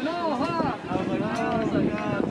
know, huh? I was like, oh.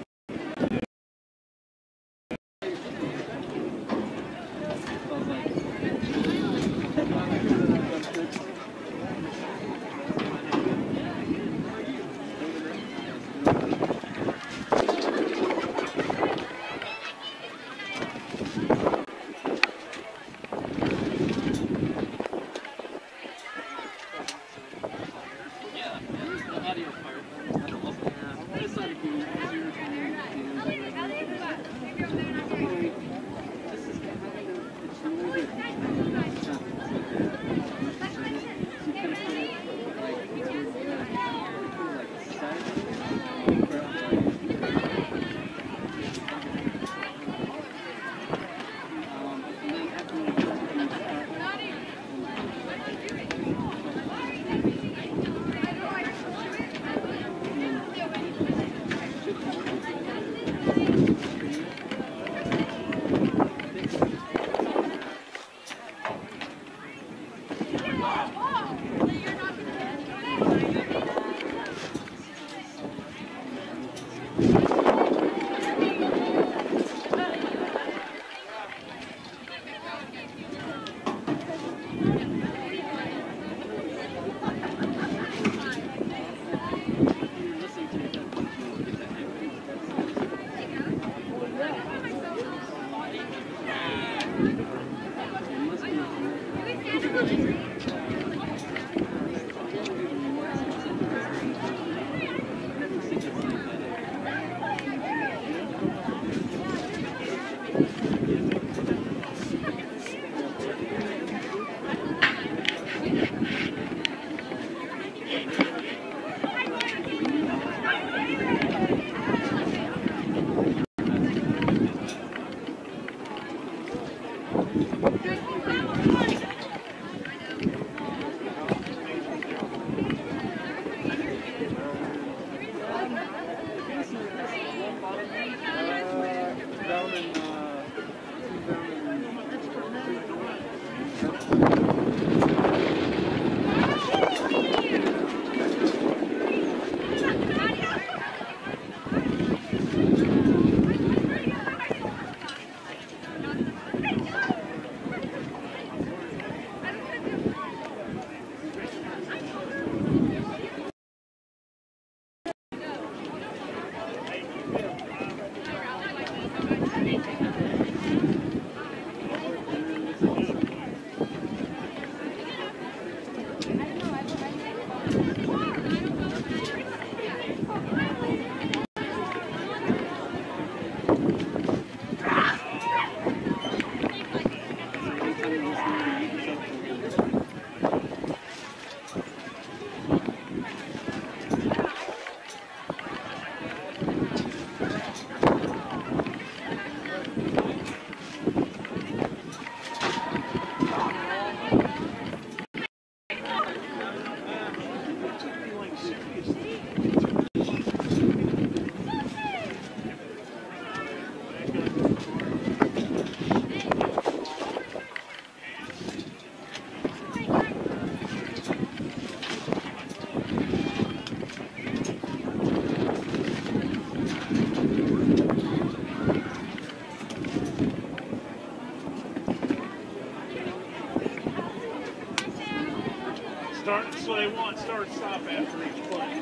So they want start stop after each play.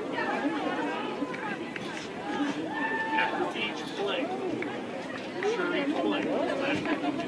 After each play. Sure, each play.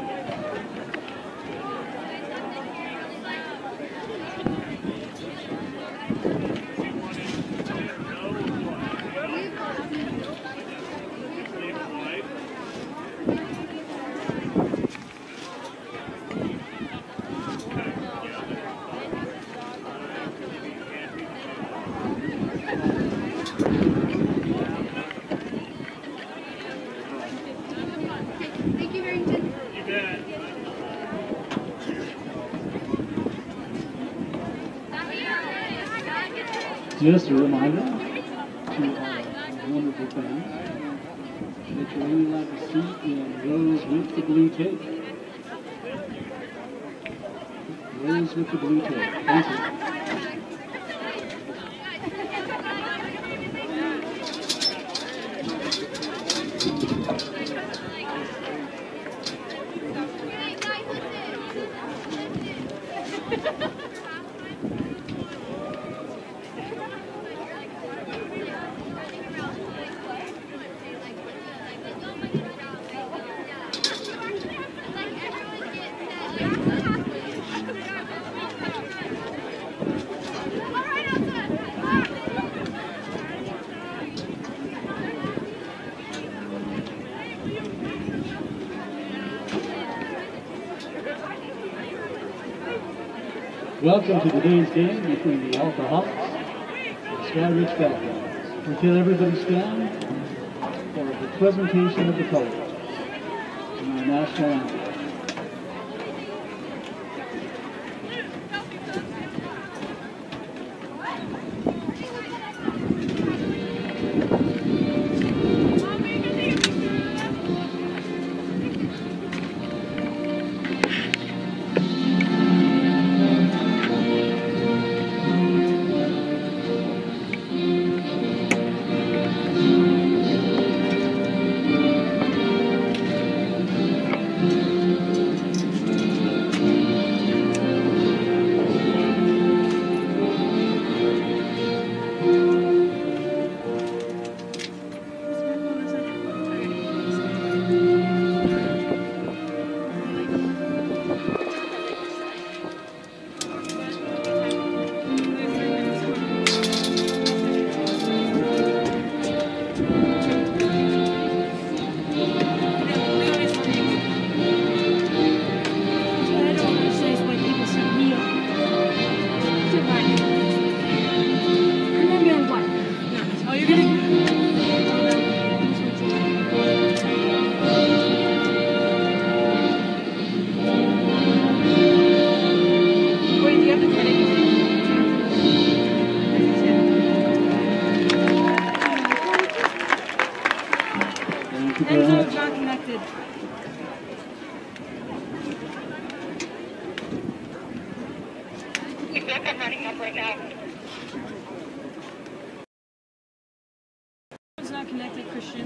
Just a reminder to our wonderful fans that you're only allowed to see in rows with the blue tape. Rows with the blue tape. Thank you. Welcome to today's game between the Alta Hawks and the Skyridge Falcons. We can everybody stand for the presentation of the colors in our national anthem. It's not connected. We feel like I'm running up right now. It's not connected, Christian.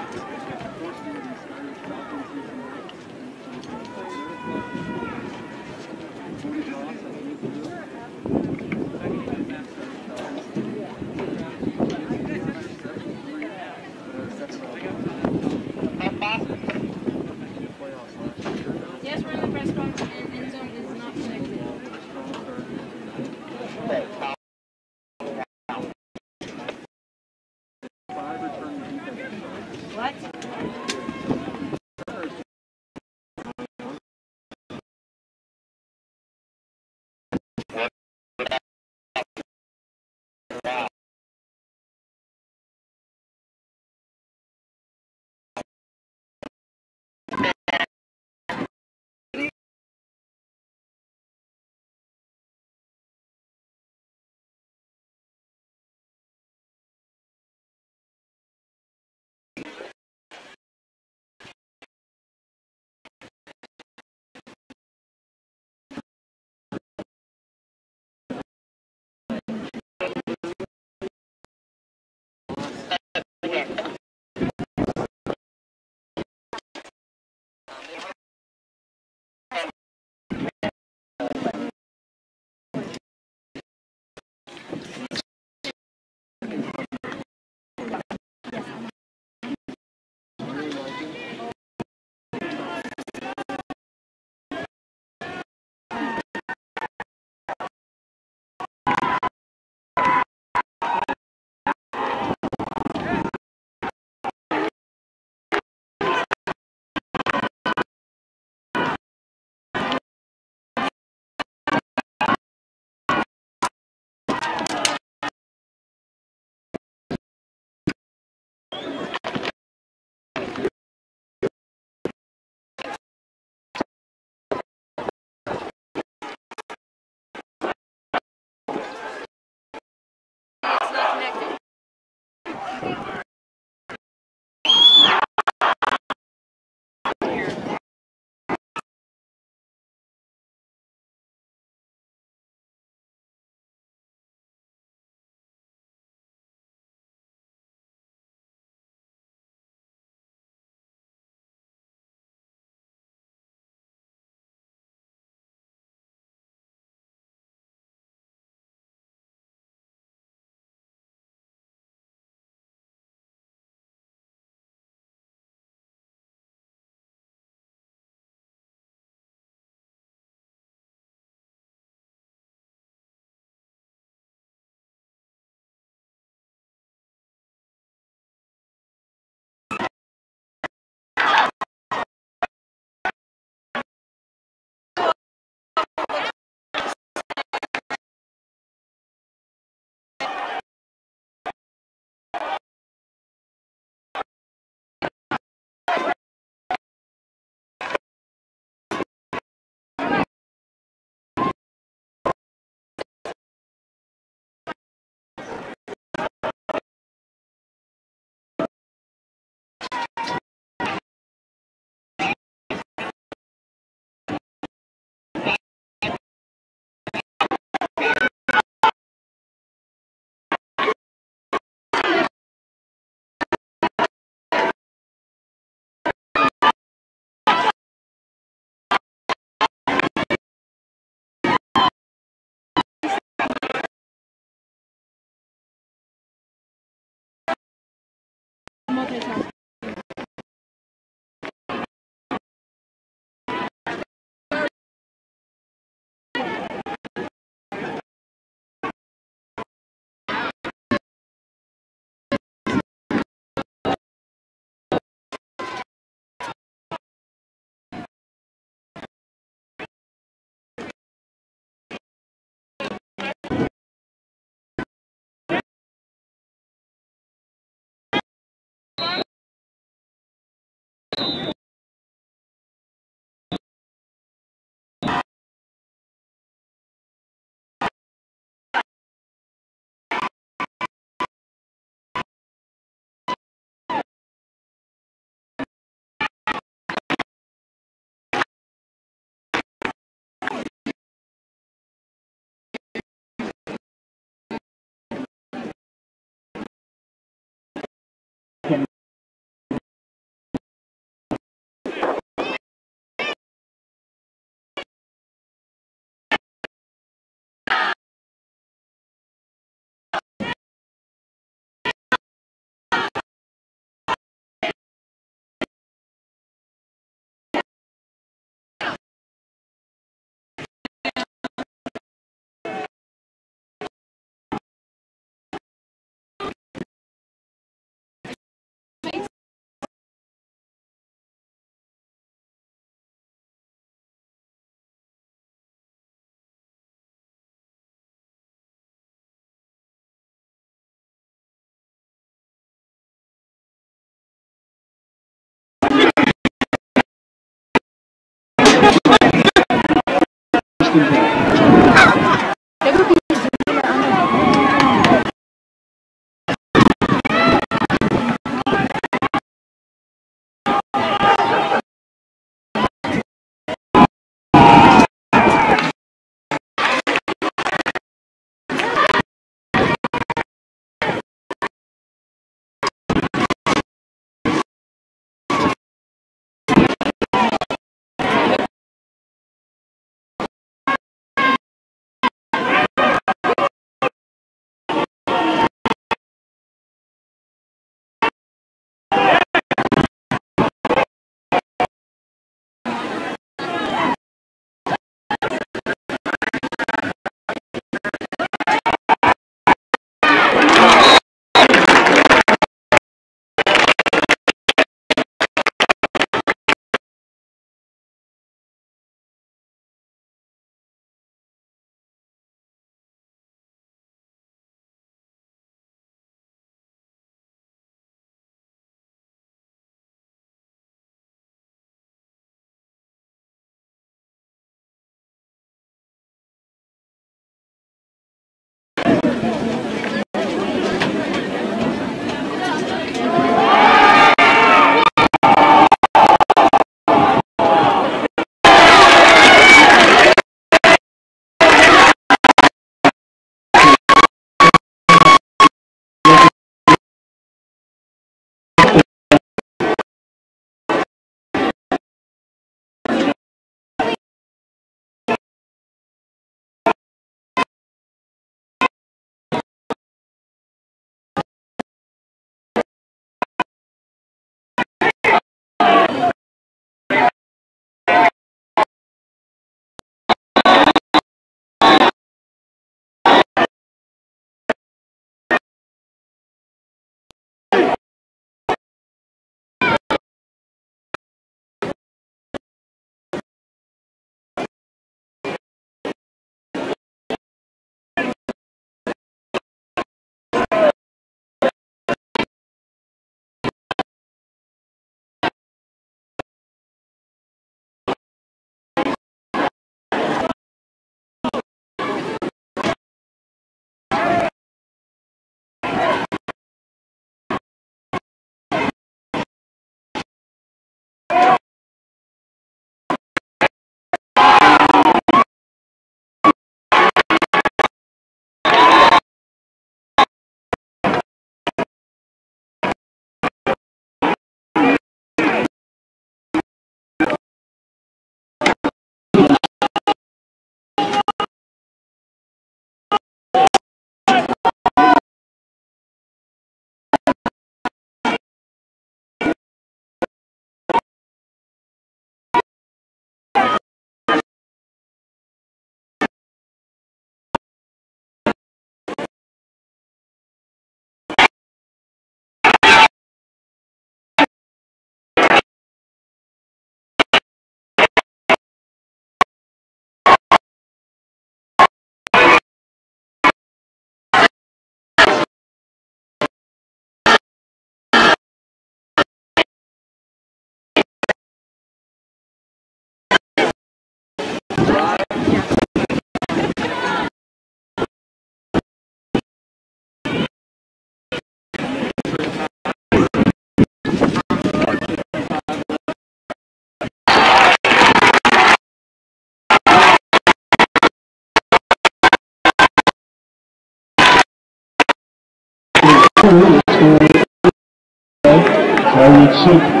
Skyridge soup.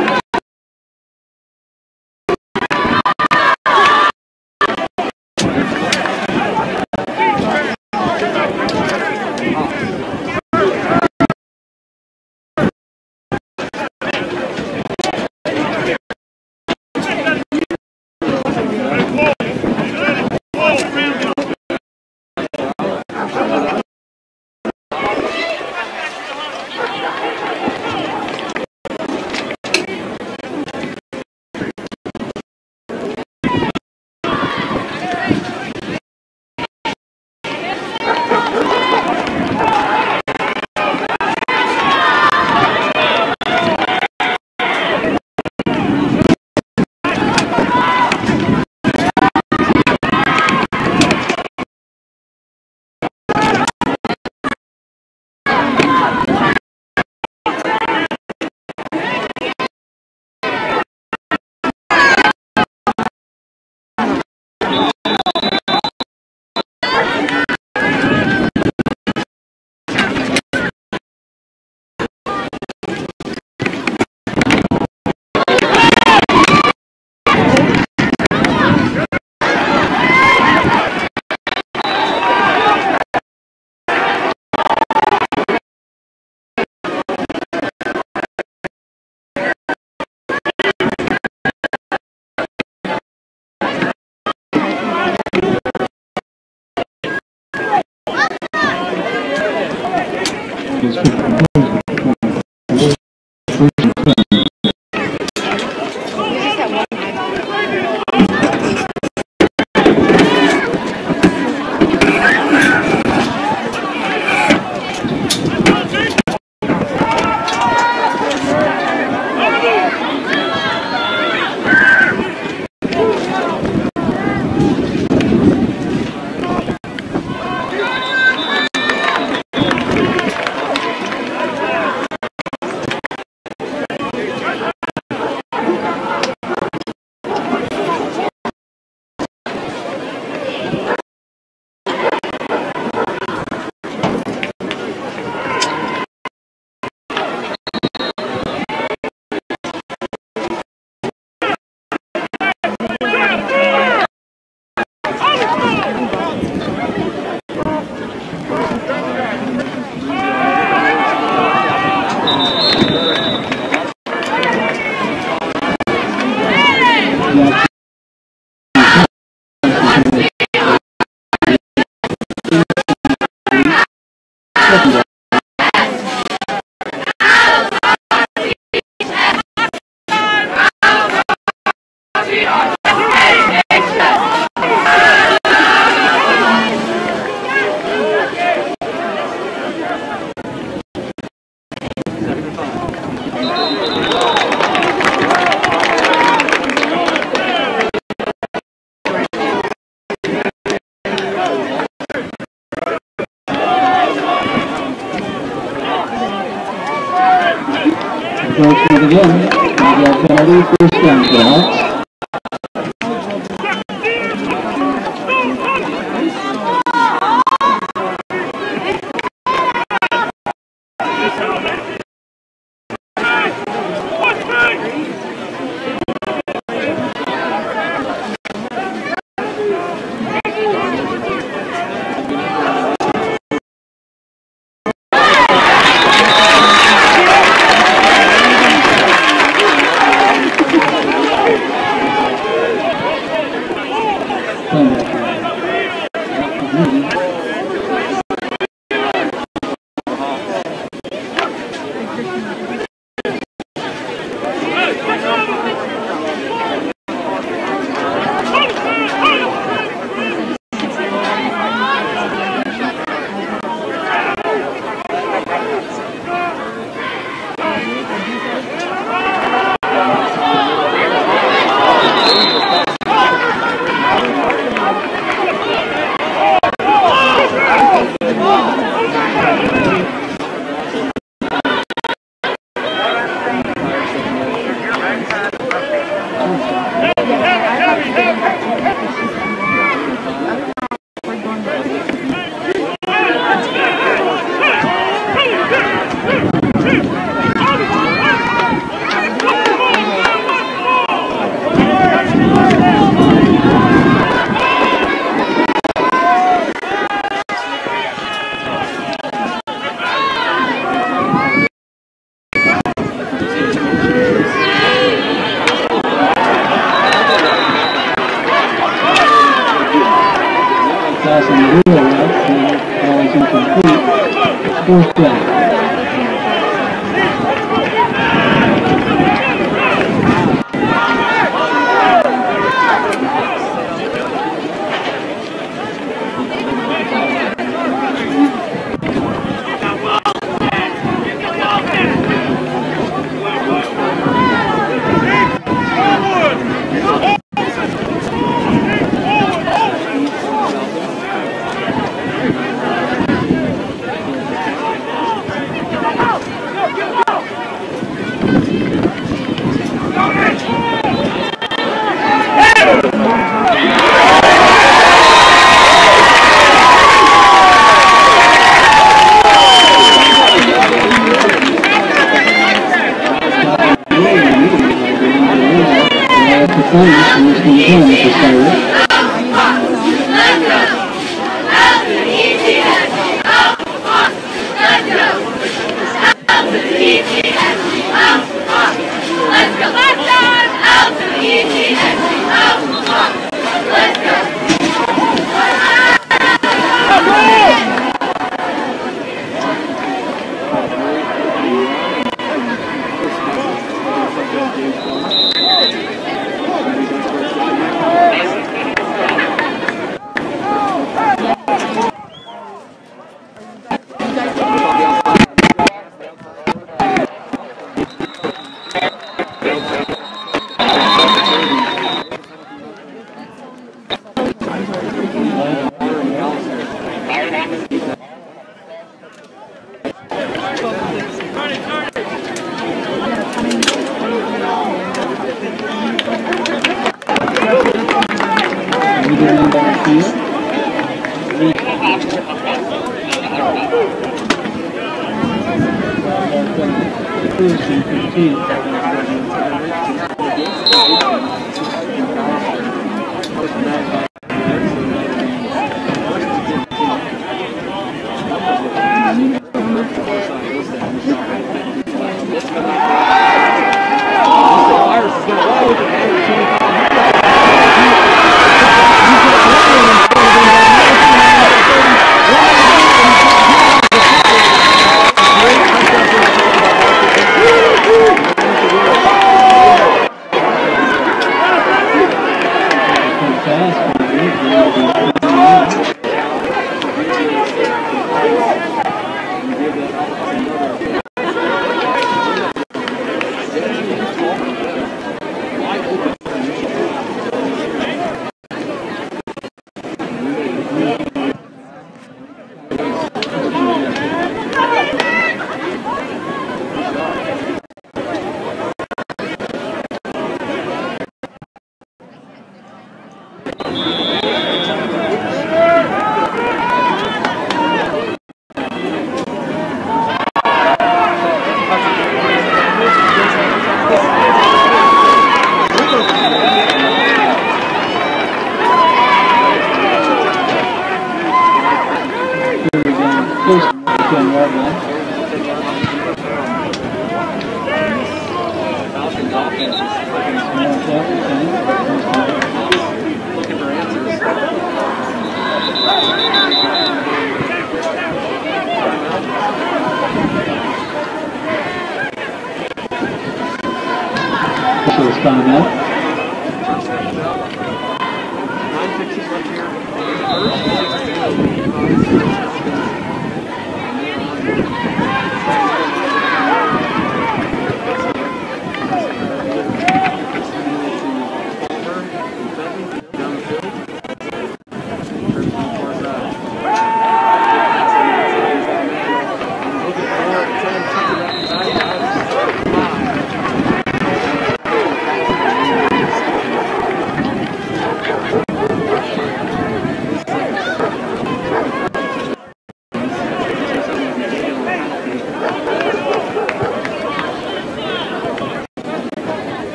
Approaching again, we have penalty first down for the Hawks. pass on the wheel route, and ball is incomplete. Fourth down.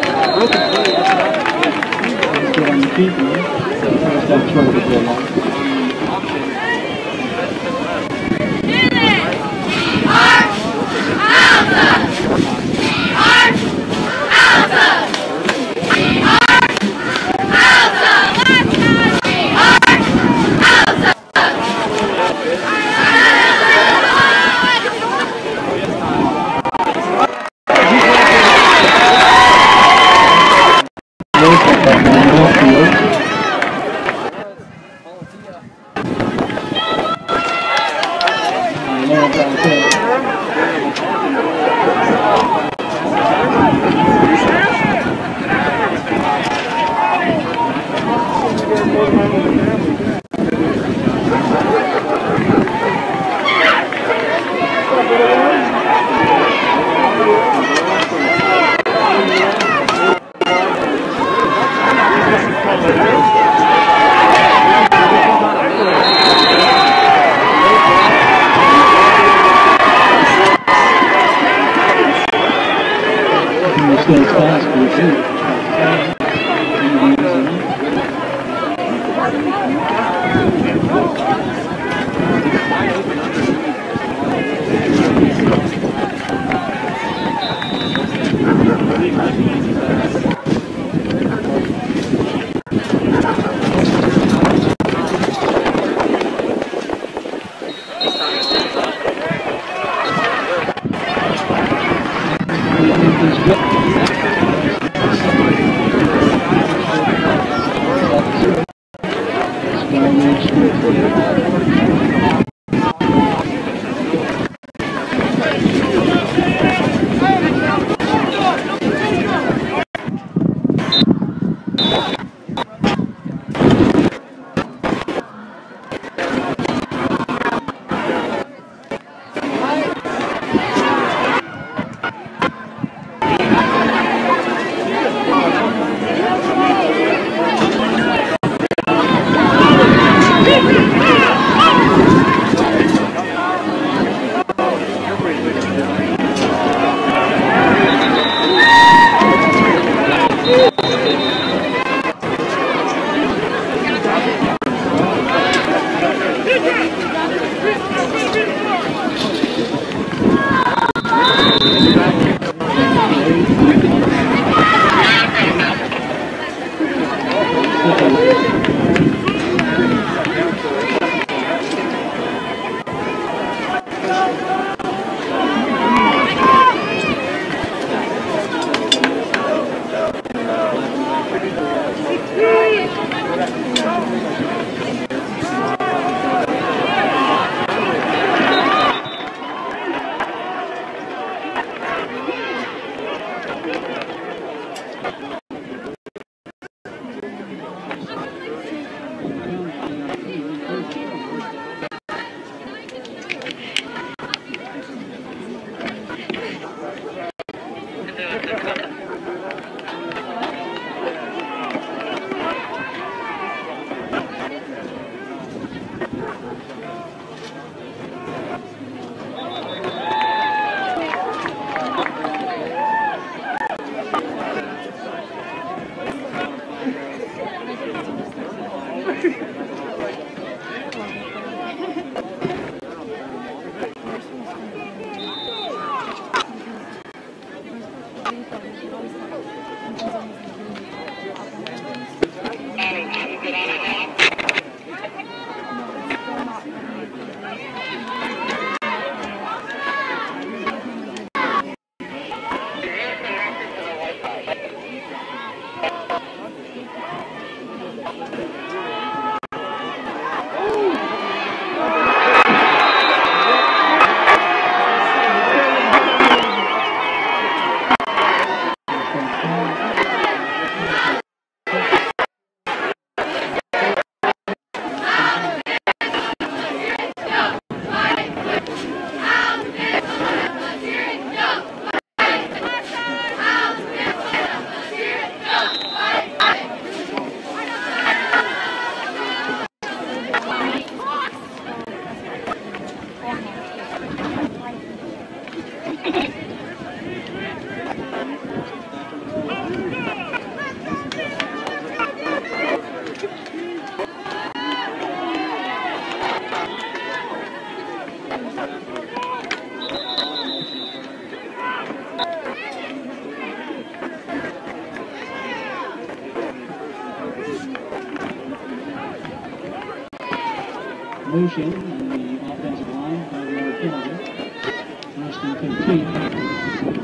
Broken play. Motion on the offensive line by the penalty. First and 15.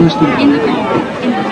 first and In the car. In the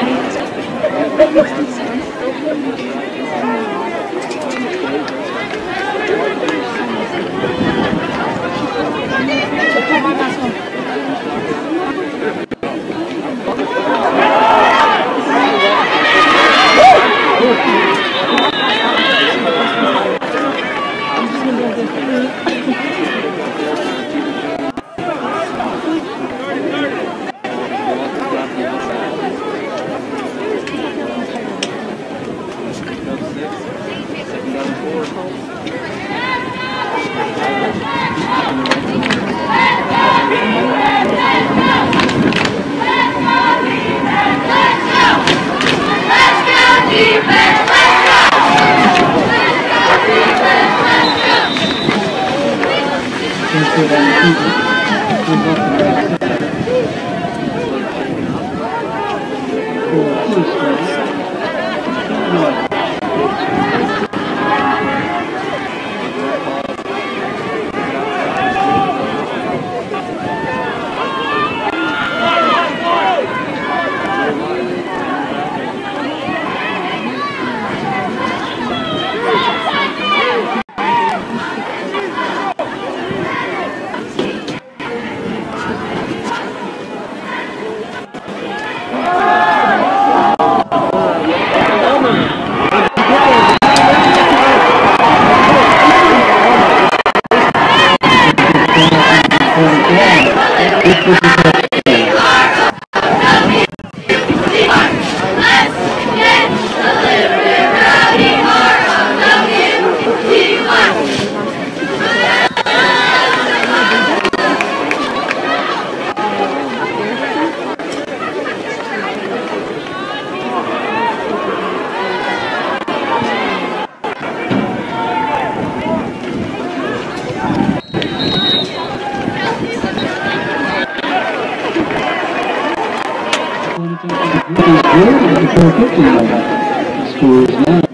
The score is now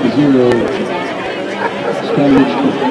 0 Skyridge.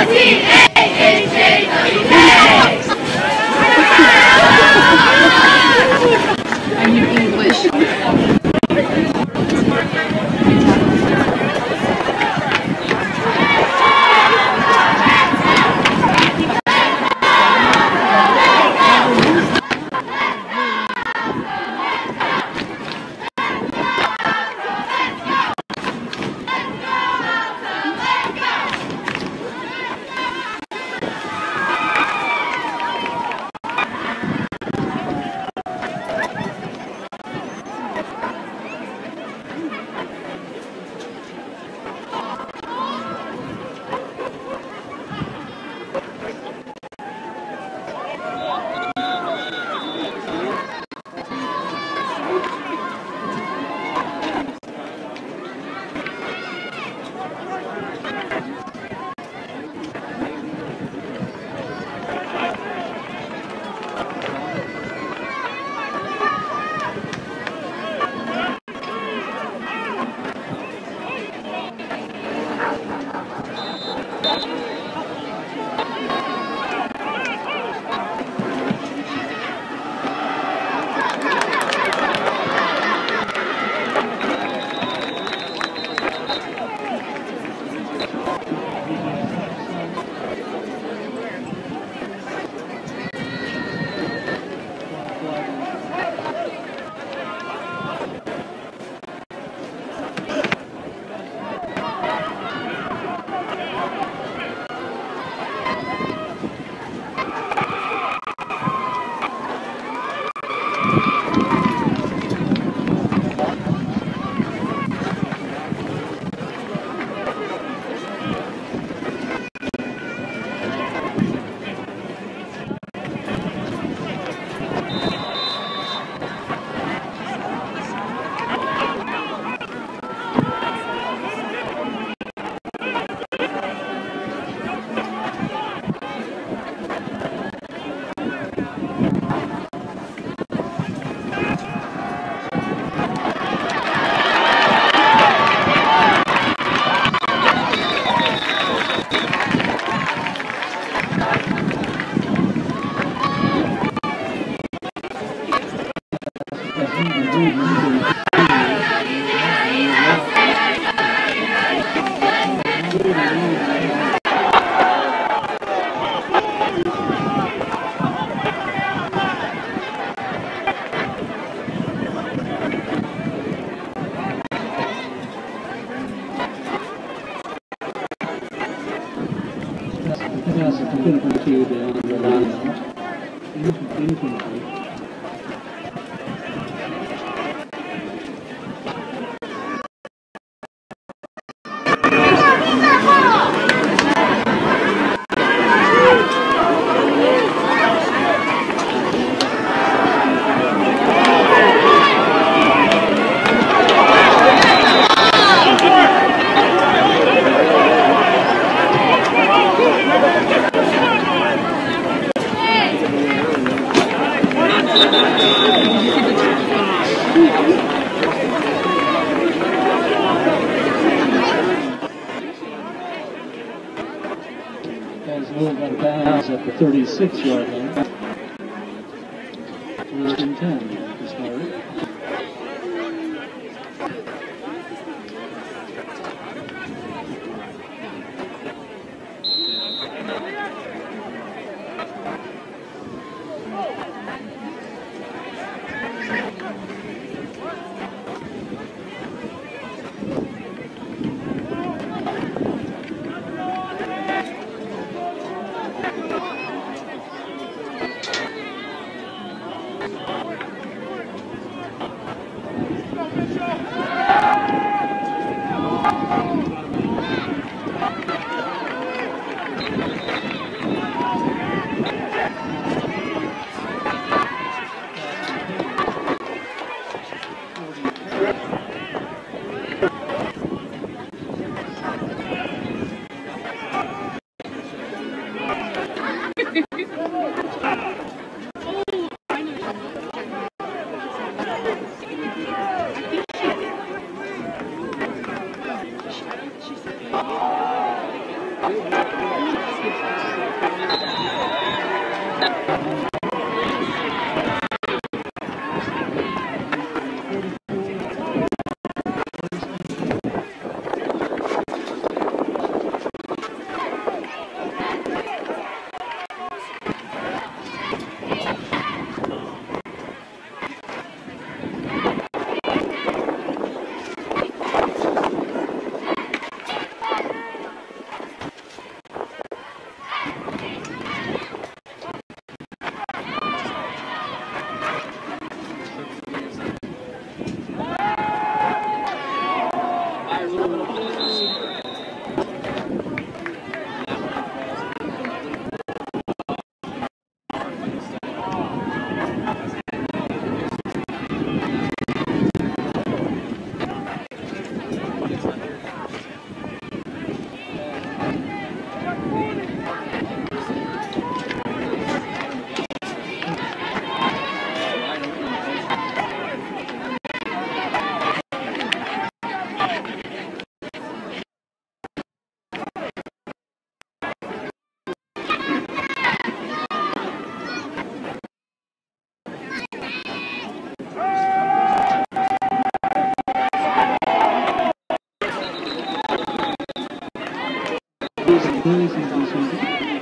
I knew English. As Will got a bounce at the 36-yard line. 1st and 10 to start. Ladies and gentlemen.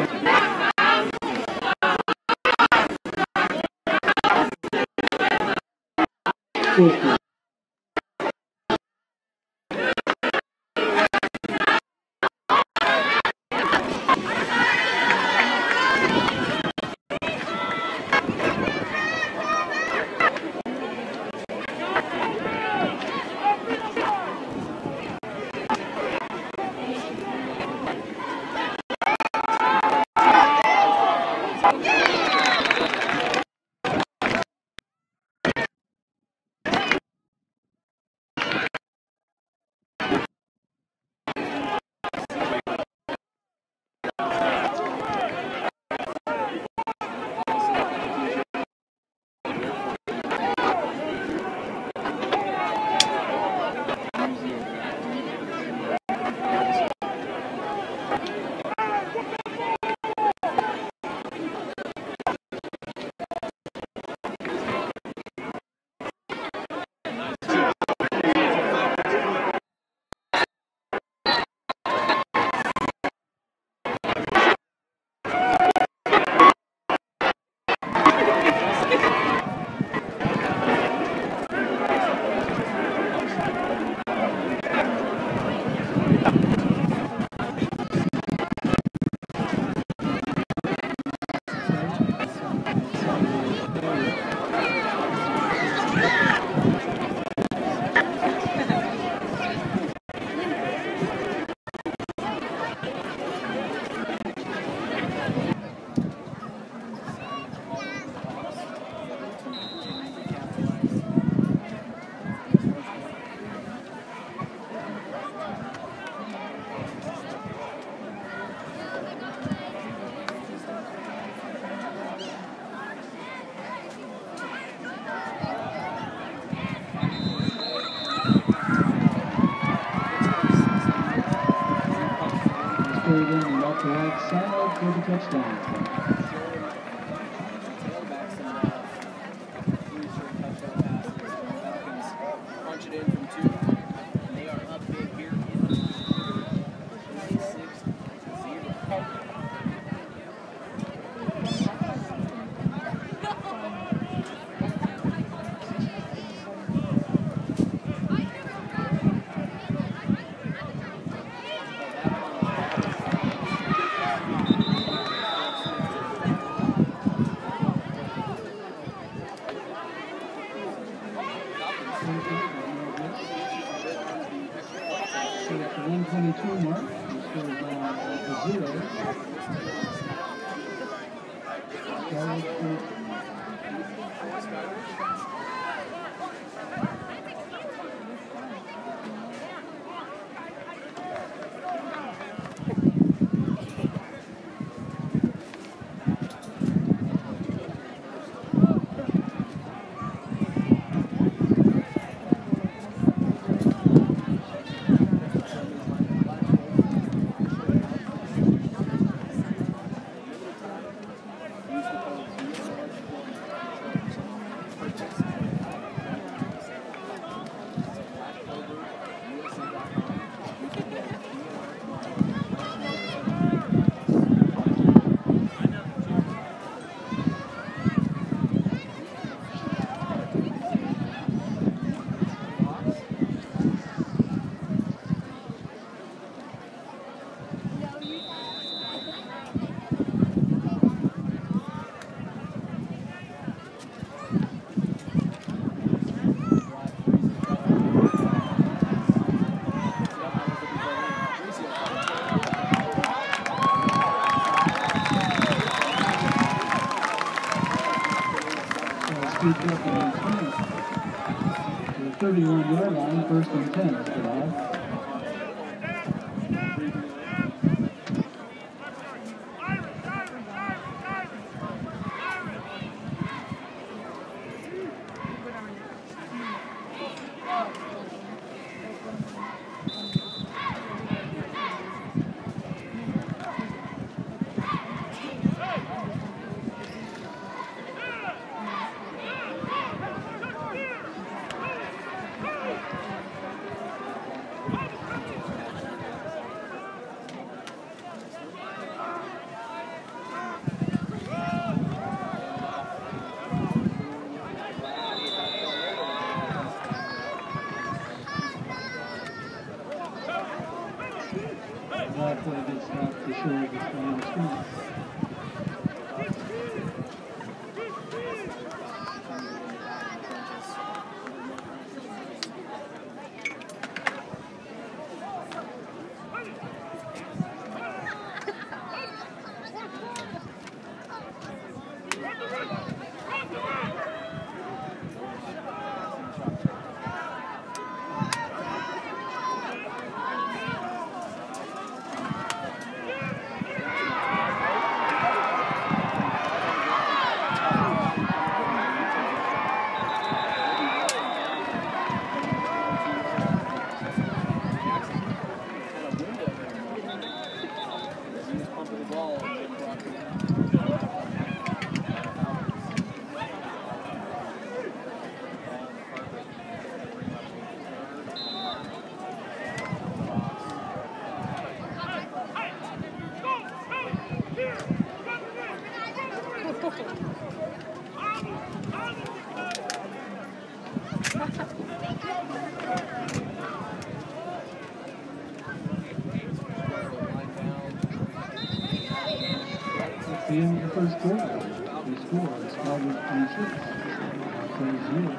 To the right side for the touchdown. Punch it in from 2, and they are up big here in the 26-0. So at the 122 mark, the score is now at 0. Speed up and 20. The 31-yard line, 1st and 10 is the line. That's the end of the first quarter. The score is Skyridge 26, Alta 0.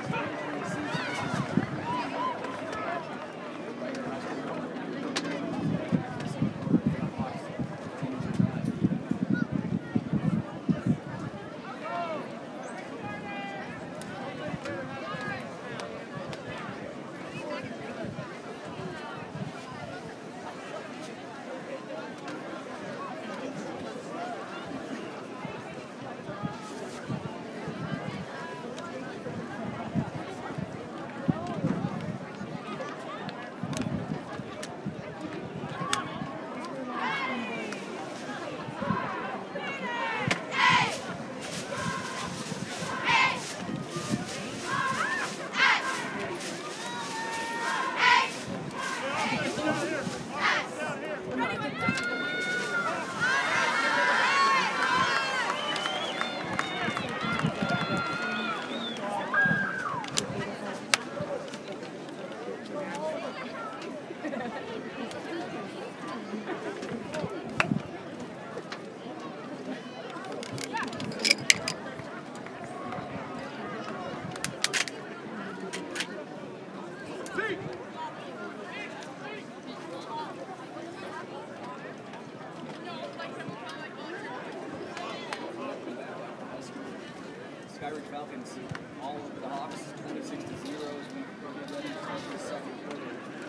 Skyridge Falcons all over the Hawks, 26-0 as we get ready to start the second quarter.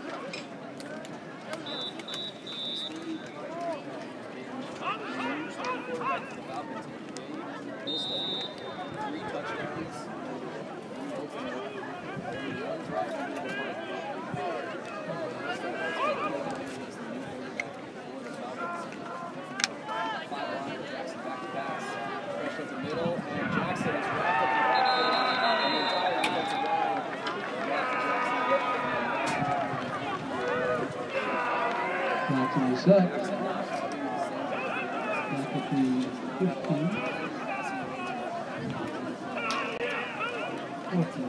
The Falcons will stay 3 touchdowns, one drive to the point. Jackson back to pass. Pressure at the middle, and Jackson is wrapped up in the backfield. And the entire offensive line Jackson is set. Back at the 15. 14.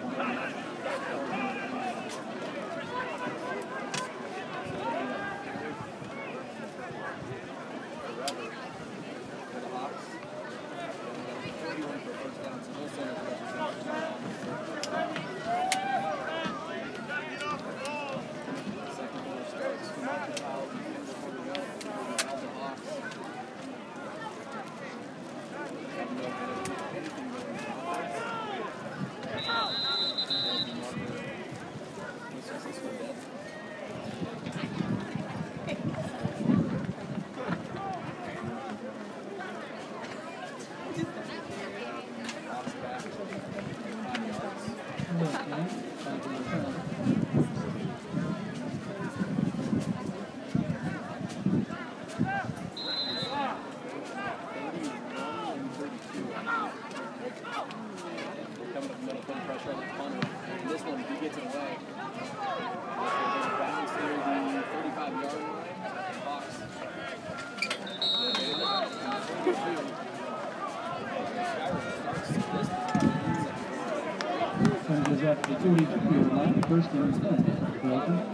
Is at the 42-yard line, first and 10. Falcons.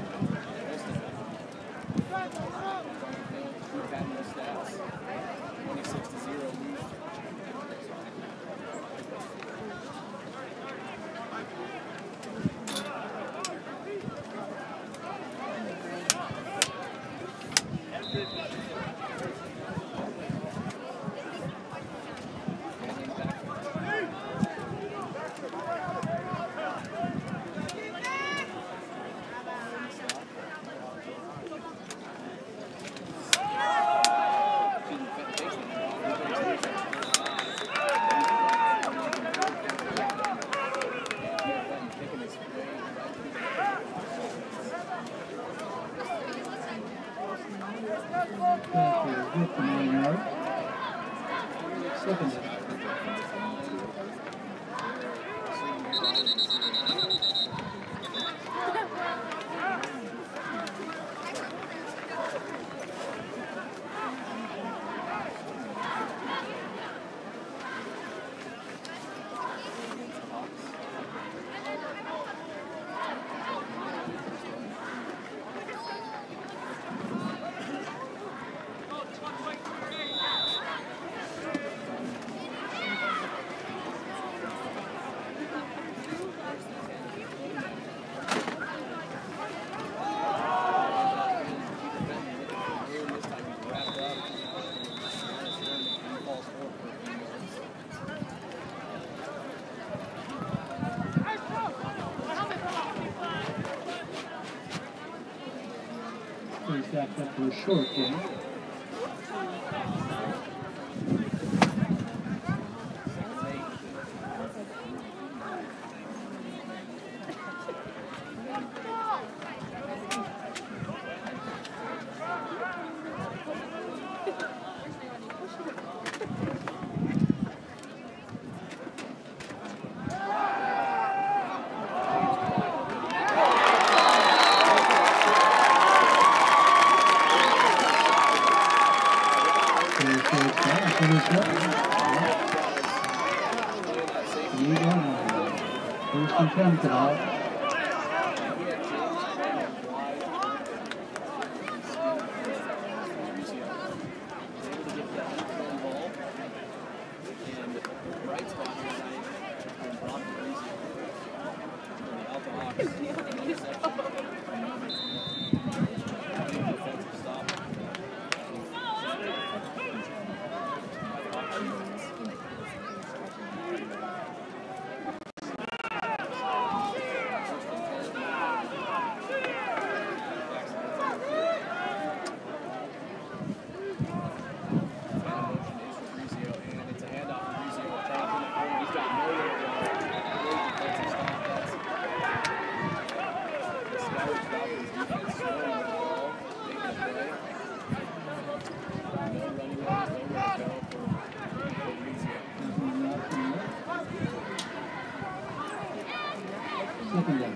With the 9 yards. Second down. to a short game. First and 10 for now. Second down.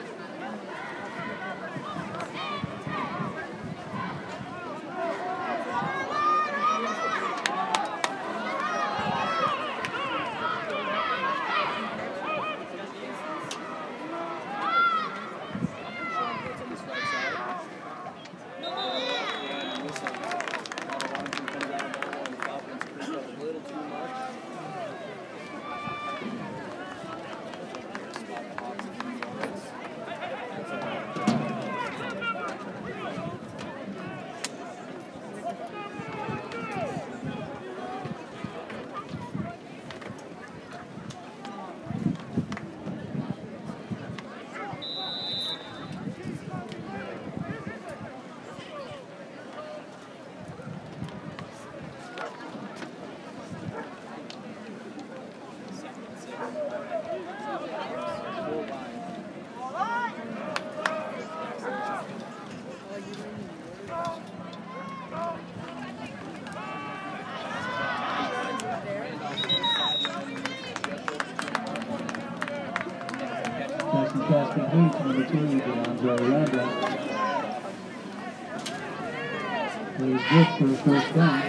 Pass complete to number 2, DeAndre Randall. There's good for the first down.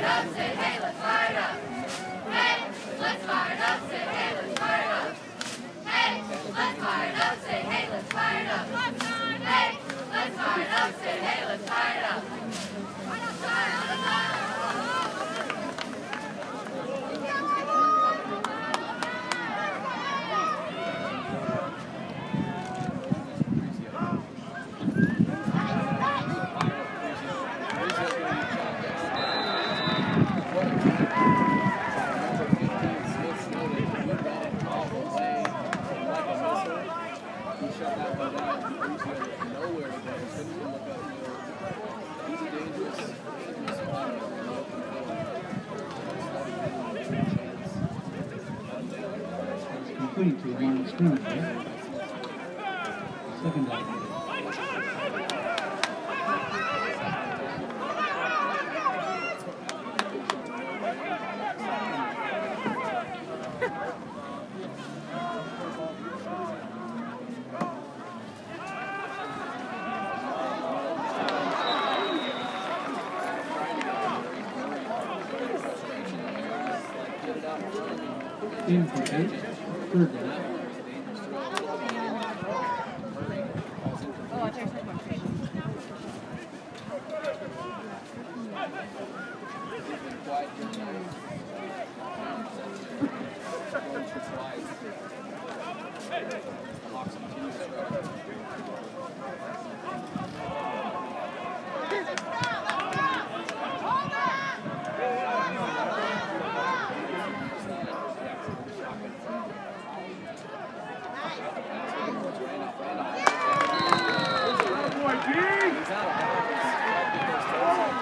Complete to the line of scrimmage. Second down. Incomplete. Third down. He's out of bounds.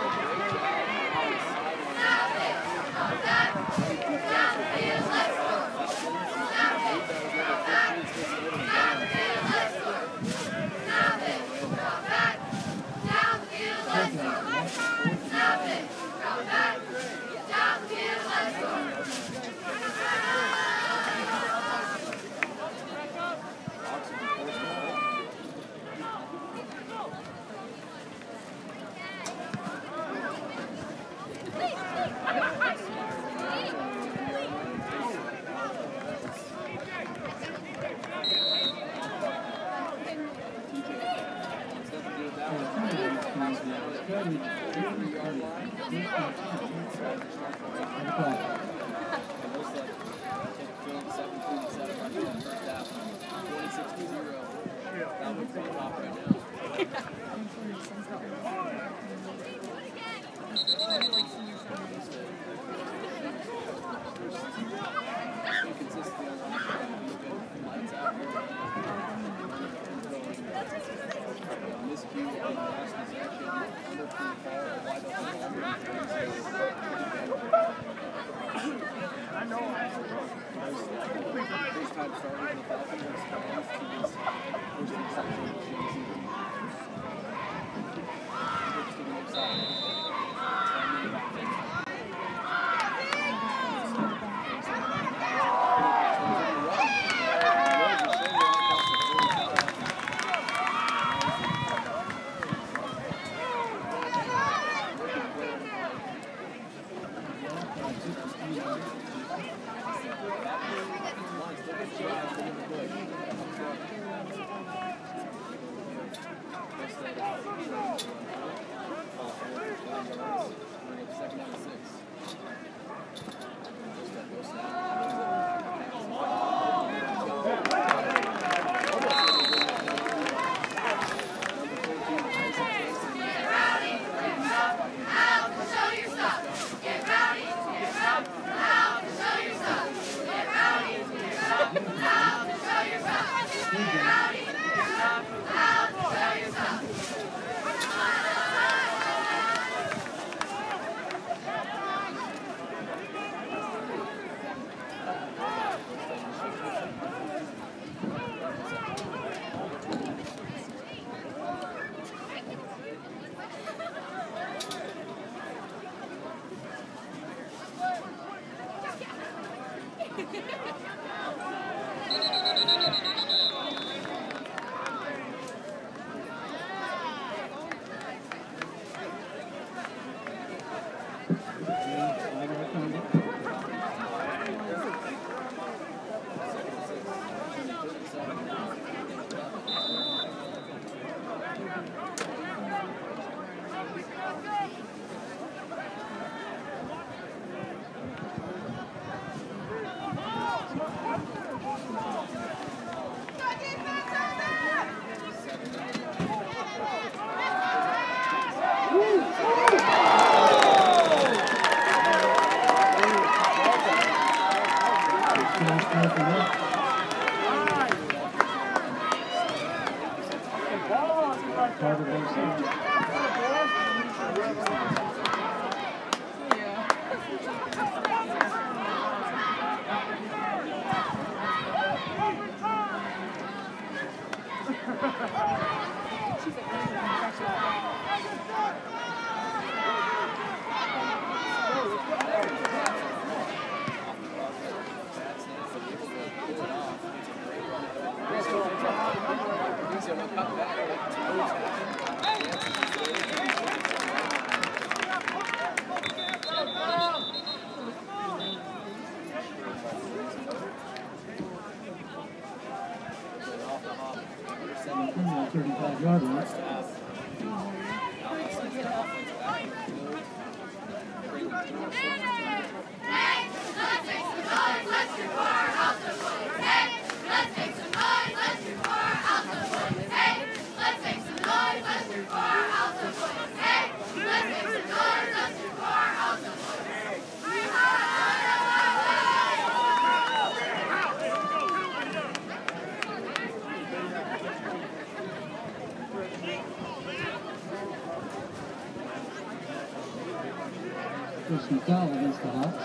Personal foul against the Hawks.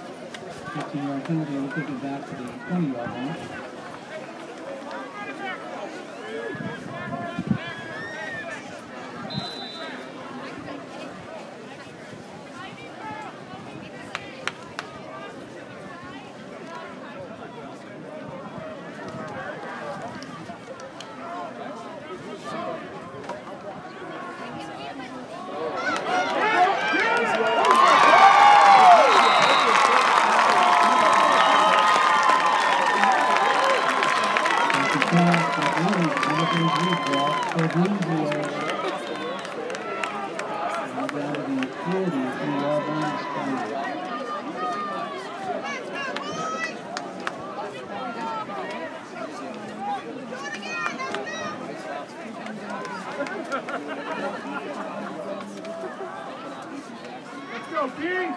15-yard penalty will kick it back to the 20-yard line. brings the down to the 40 through our bonus corner. Let's go, Dean!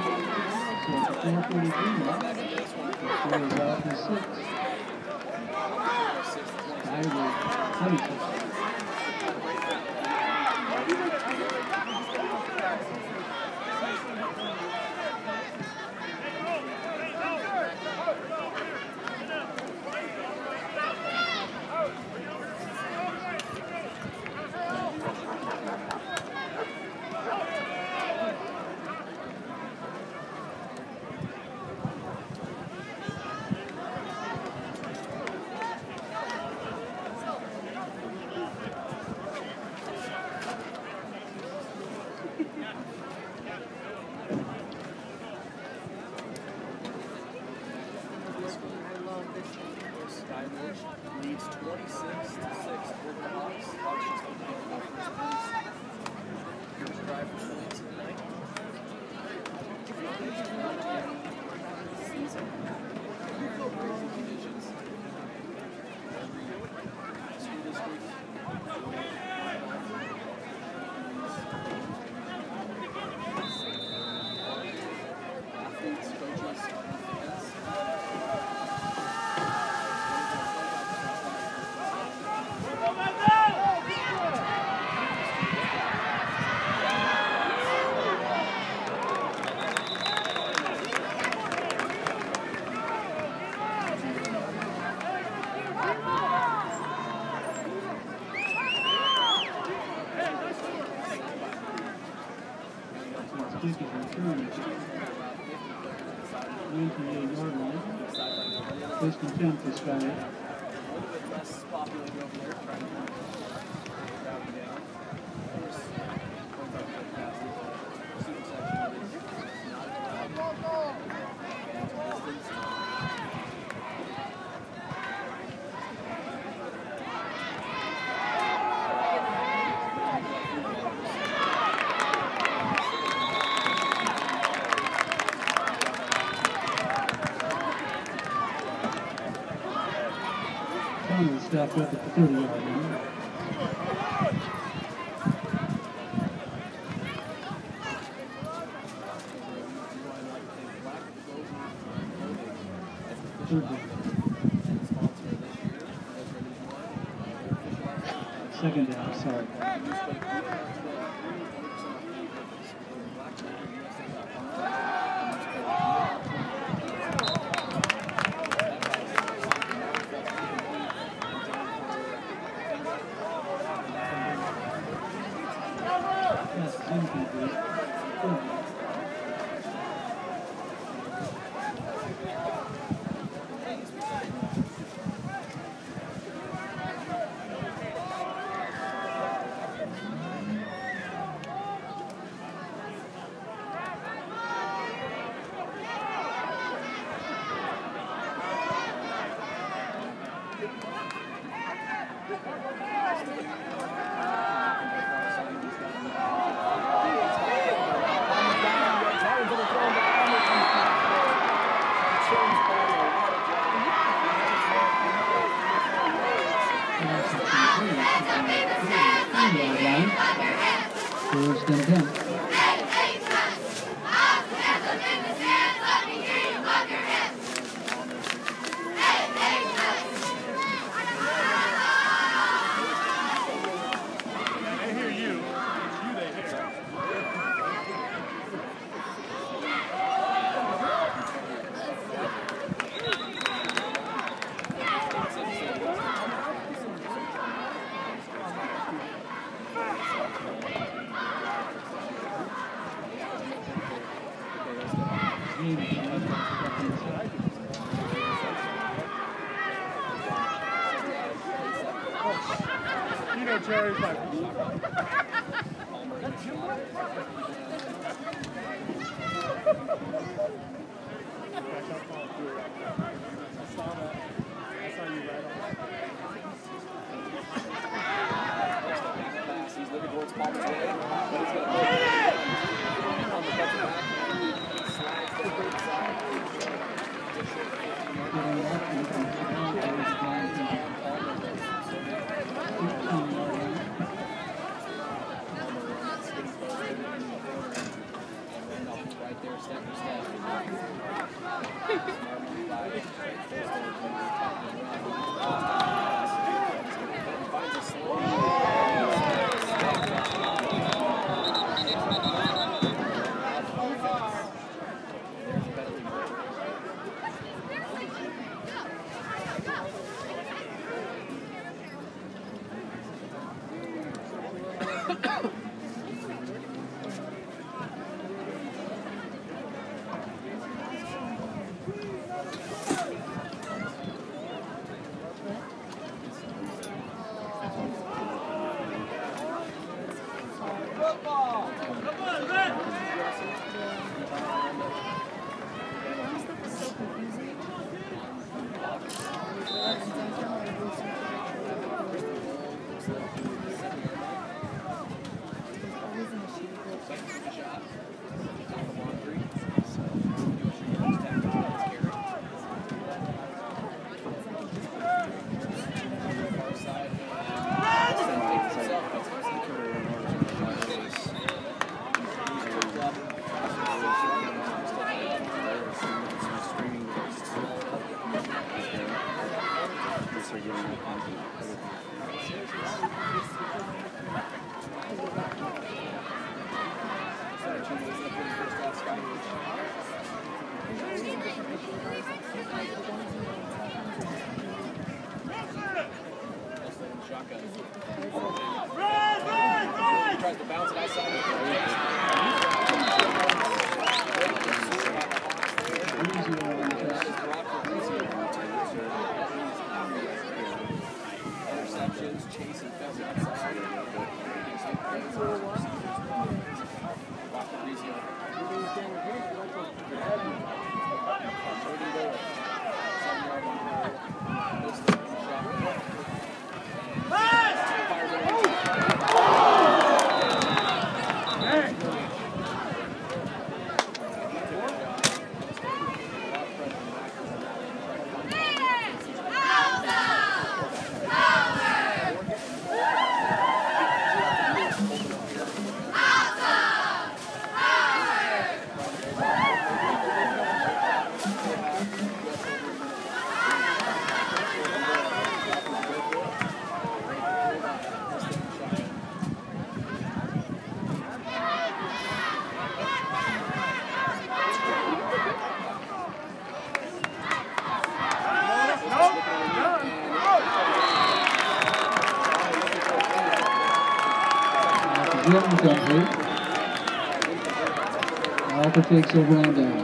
4:43 left. Score is Alta 6. Skyridge 26. Skyridge leads 26-6 over the Hawks. Hawks just completed their first place. Here's a drive for points tonight. Season. Divisions. Every school district. Athletes, coaches, fans. Kick is returned. 98-yard line. First and 10 for Skyridge. A little bit less populated over there, trying to crowd them down. Of course, points out really fast. Student section is not as loud. Fans are distanced. Conley stopped up at the 30-yard line. Third down. Second down, sorry. That's incomplete. Third down. First and 10. You know Jerry's like... He's looking towards Palmer's way, but he's going to on the catch back. Slides to the right side. Just short of 15 right there, step for step. Tries to bounce it outside. Interceptions, chasing, bounce outside. Alta takes over on down.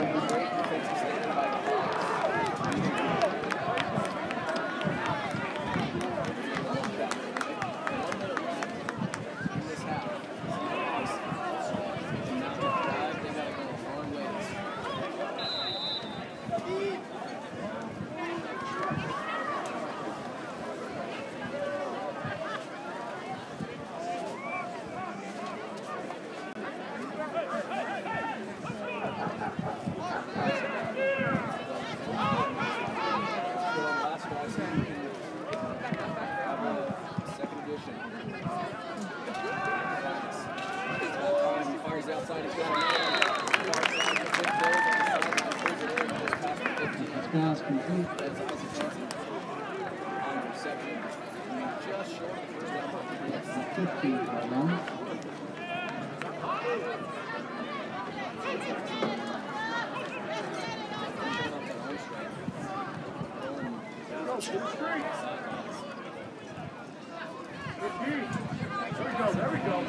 Pass complete. 15 for one. There we go.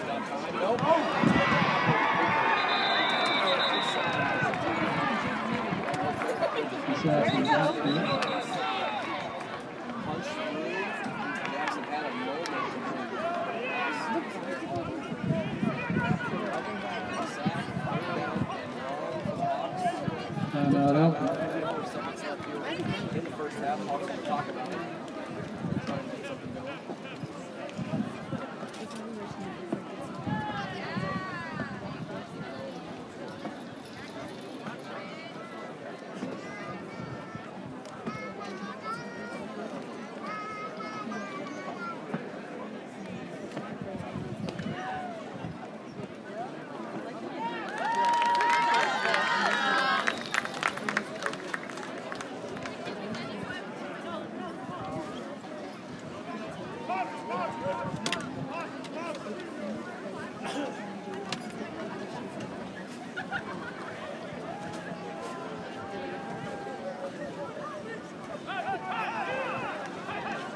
Timeout Alta. In the first half, Hawks will talk about it. Try and get something going.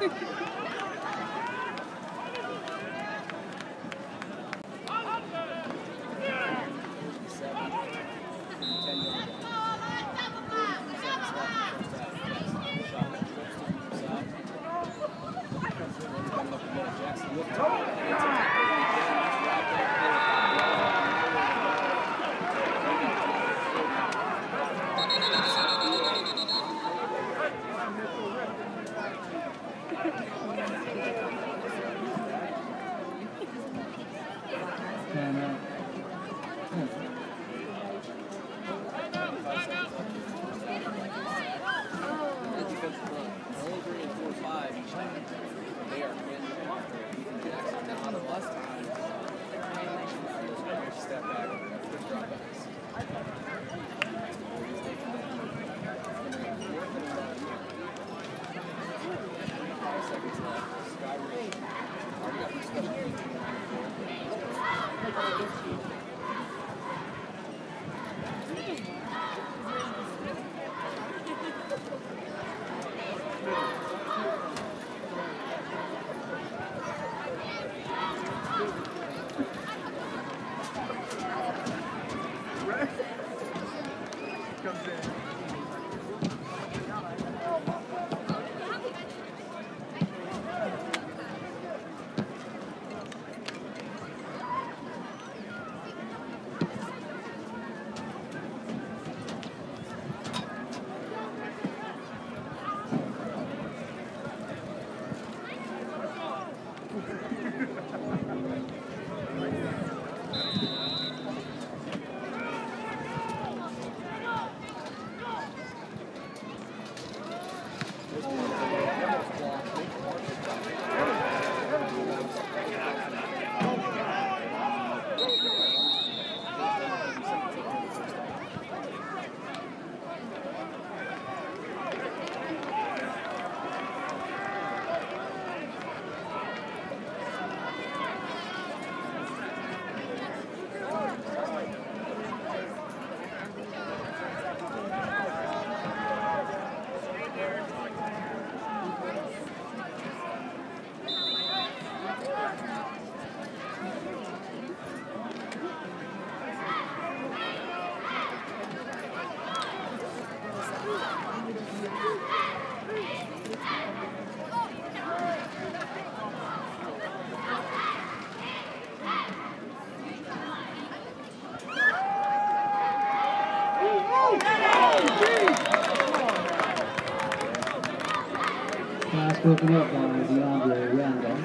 Pass broken up by DeAndre Randall.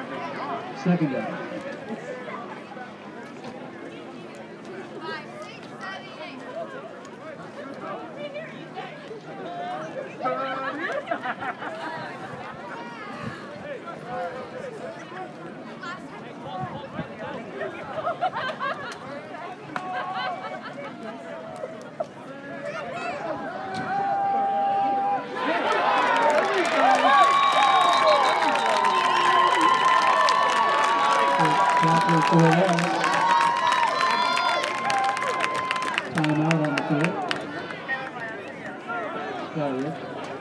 Second down. Timeout on the field. Skyridge.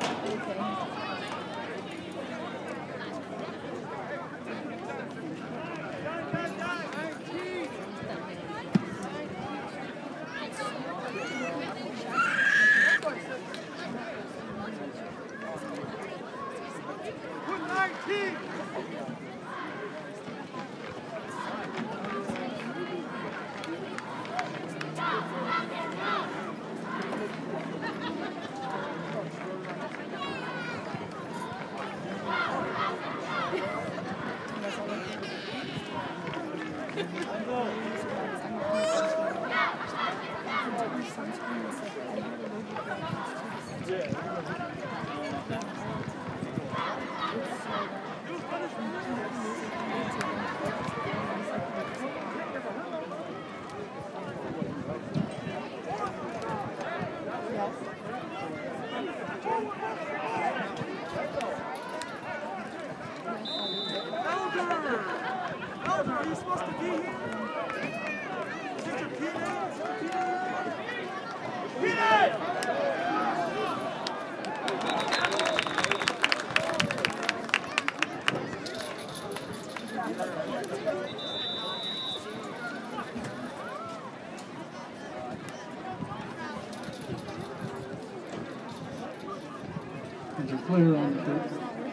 Are you supposed to be here? Is it your Peanut? Peanut! There's a player on the field.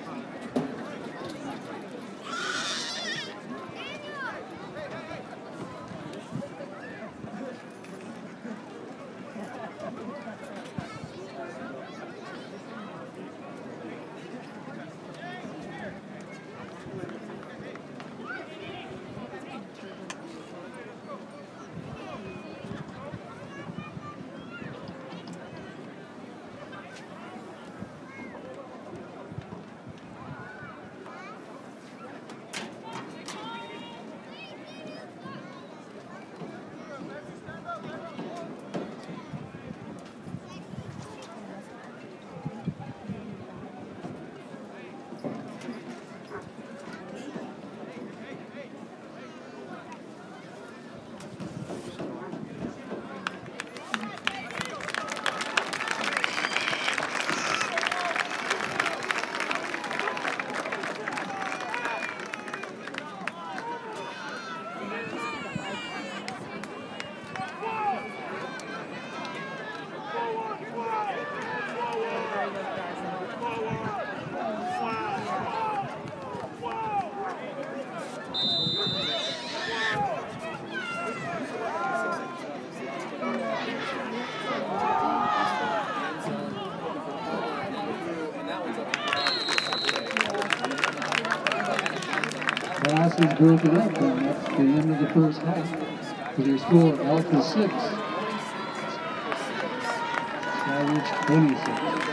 Pass is broken up, and that's the end of the first half. With your score, Alta 6, Skyridge 26.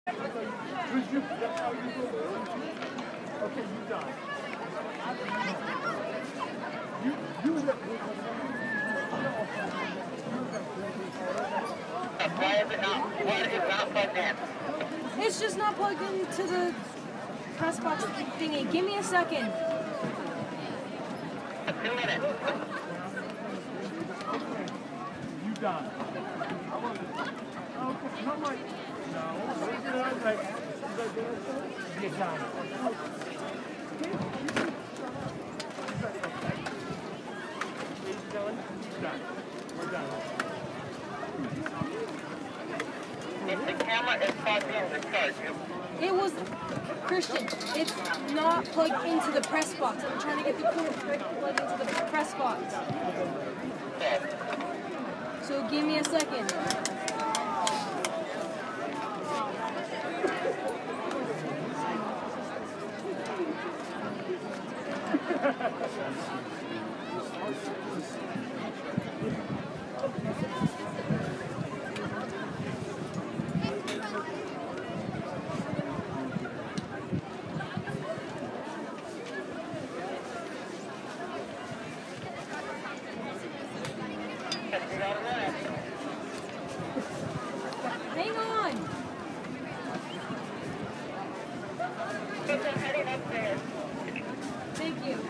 It's just not plugged into the press box thingy. Give me a second. 2 minutes. You done? Okay, come on. No. Get down. Done. We're done. If the camera is plugged in, restart. It was, Christian, it's not plugged into the press box. I'm trying to get the cord plugged into the press box. So give me a second. Hang on. Heading upstairs. Thank you.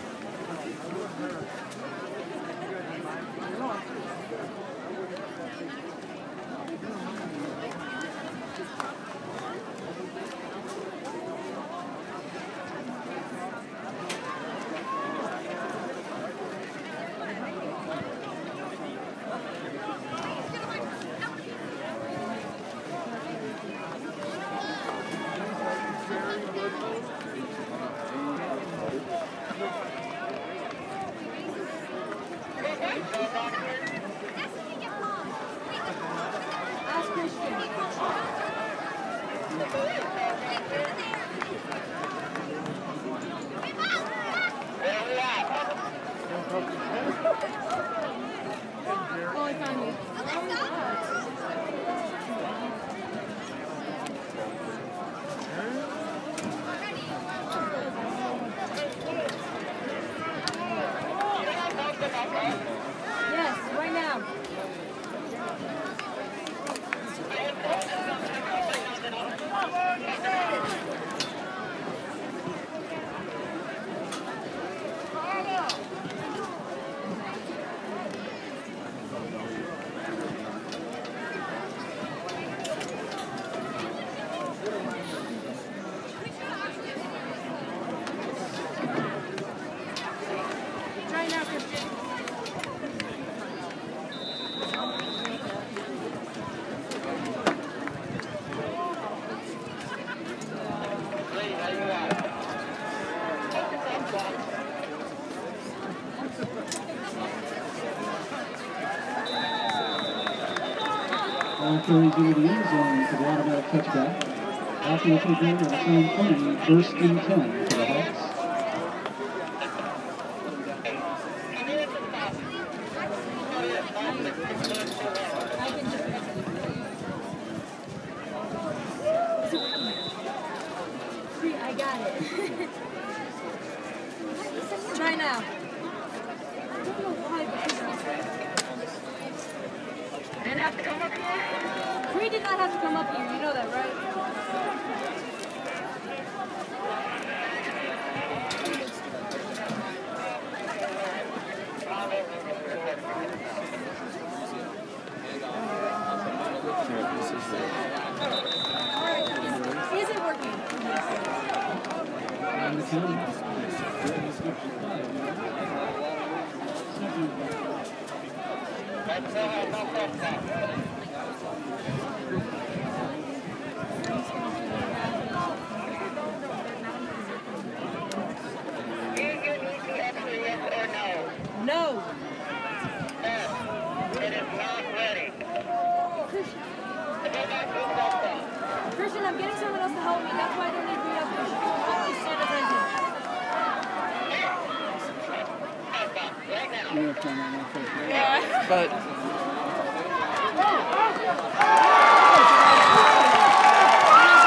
Ask Christian. Oh, I found you. Yes, right now. Try now, Christian. Carries into the end zone for the automatic touchback. After the field goal, return 20, first and 10 for the Hawks. I got it. Try now. I don't know why, Didn't have to come up here? we did not have to come up here. You know that, right? Is it working? And the team. No. It is not ready. Christian, I'm getting someone else to help me. That's why I don't need to be up here. I'll just stand up Yeah. But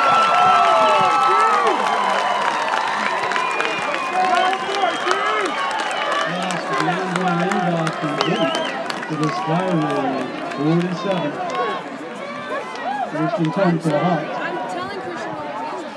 7. First and 10 for the Hawks. I'm telling Christian what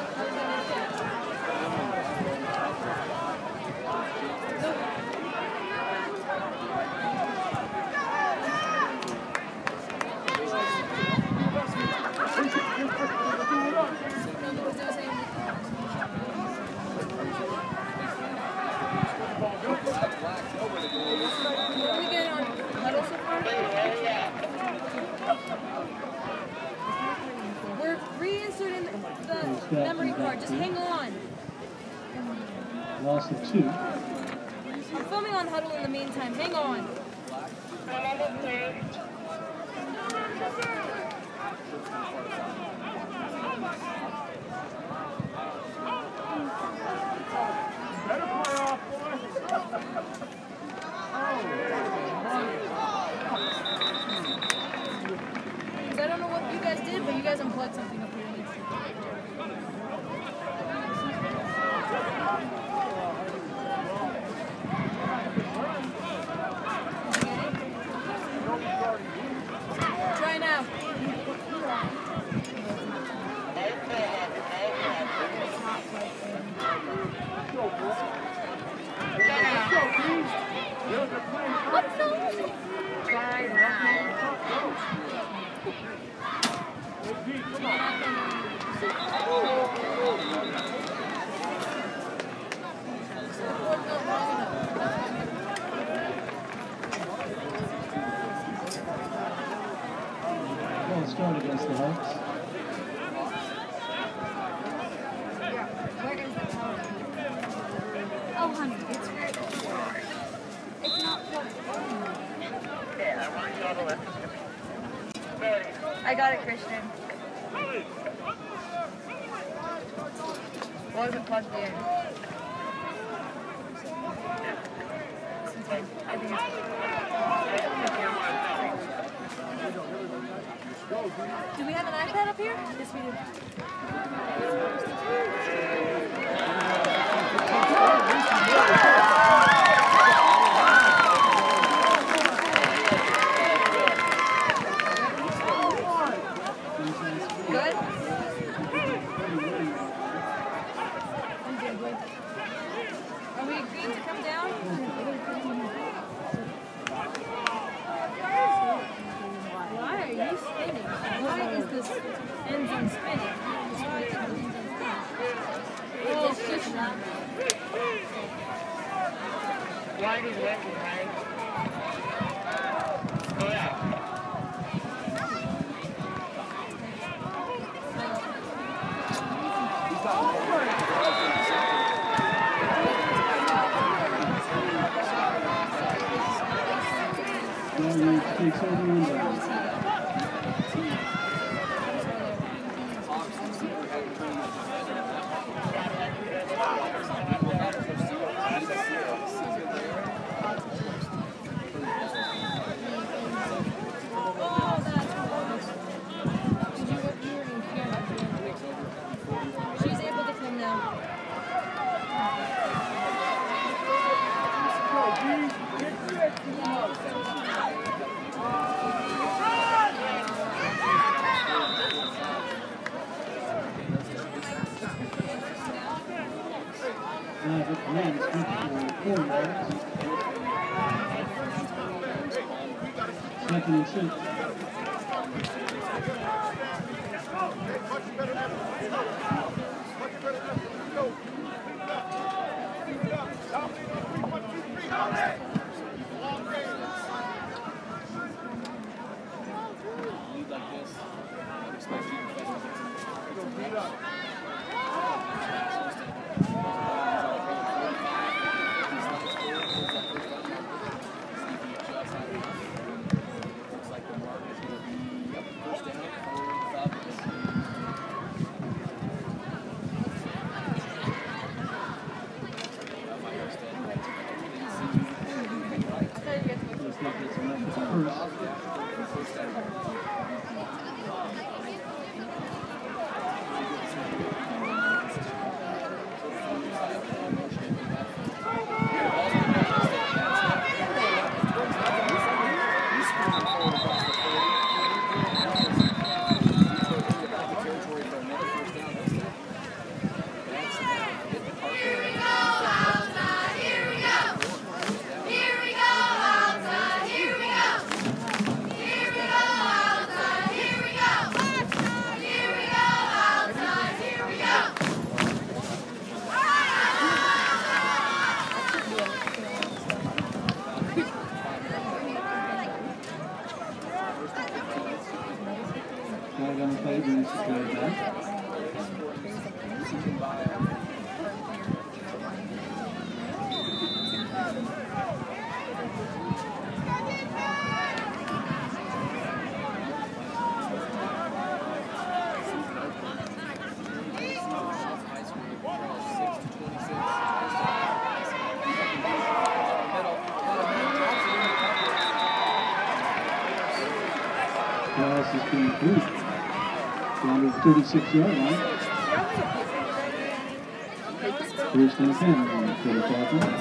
we're reinserting the memory card. Just hang on. Loss of 2. I'm filming on Huddle in the meantime. Hang on. Better play off, boy. Because I don't know what you guys did, but you guys unplugged something up here. Try now. What the? Well, start against the Hawks. Where is the power? Oh, honey, it's right there. It's not plugged in. I got it, Christian. Wasn't plugged in. I think it's. Do we have an iPad up here? Yes, we do. Good? Are we agreeing to come down? Why are you spinning? Why is this engine spinning? It's just not. Why did it working, right? Oh, yeah. Skyridge takes over inbounds. She's able to come now. Now the command is good for 4 yards. Second and 6. Lead like this, I'd expect you to looks like the mark is going to be first down for the Falcons. Looks like it's enough for first. sneaking by. Alta High School, 6-26. Pass is complete. Down to the 36-yard line. First and 10 on the 35 line.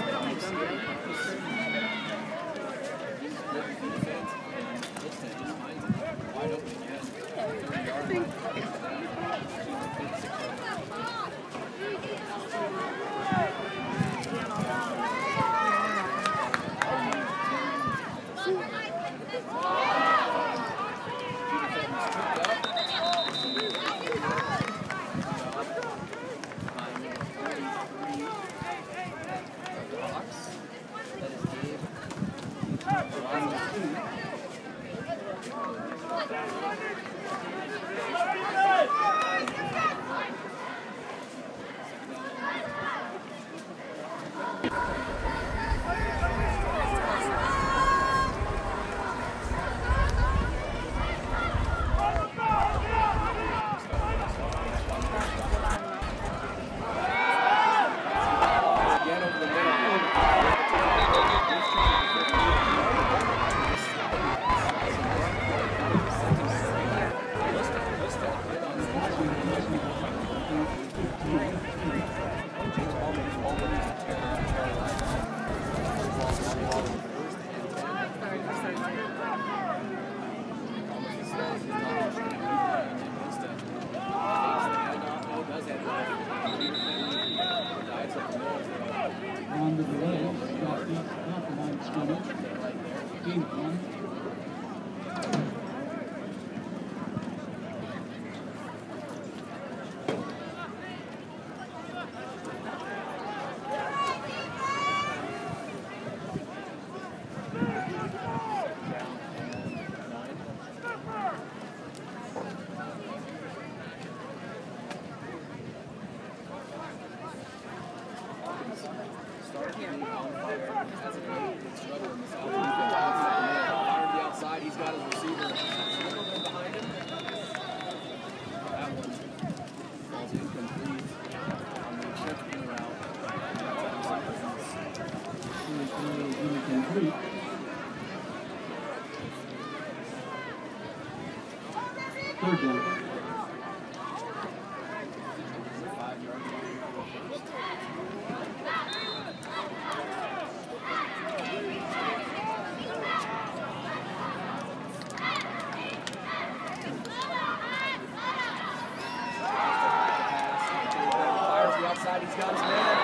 On the delay, Scott East off the line of scrimmage. Gain of 1. He's got his receiver behind him. That one falls incomplete on the check route. Incomplete. Third down. Outside, he's got his man.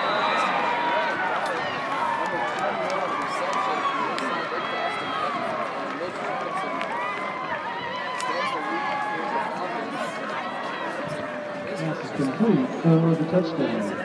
Pass is complete for the touchdown.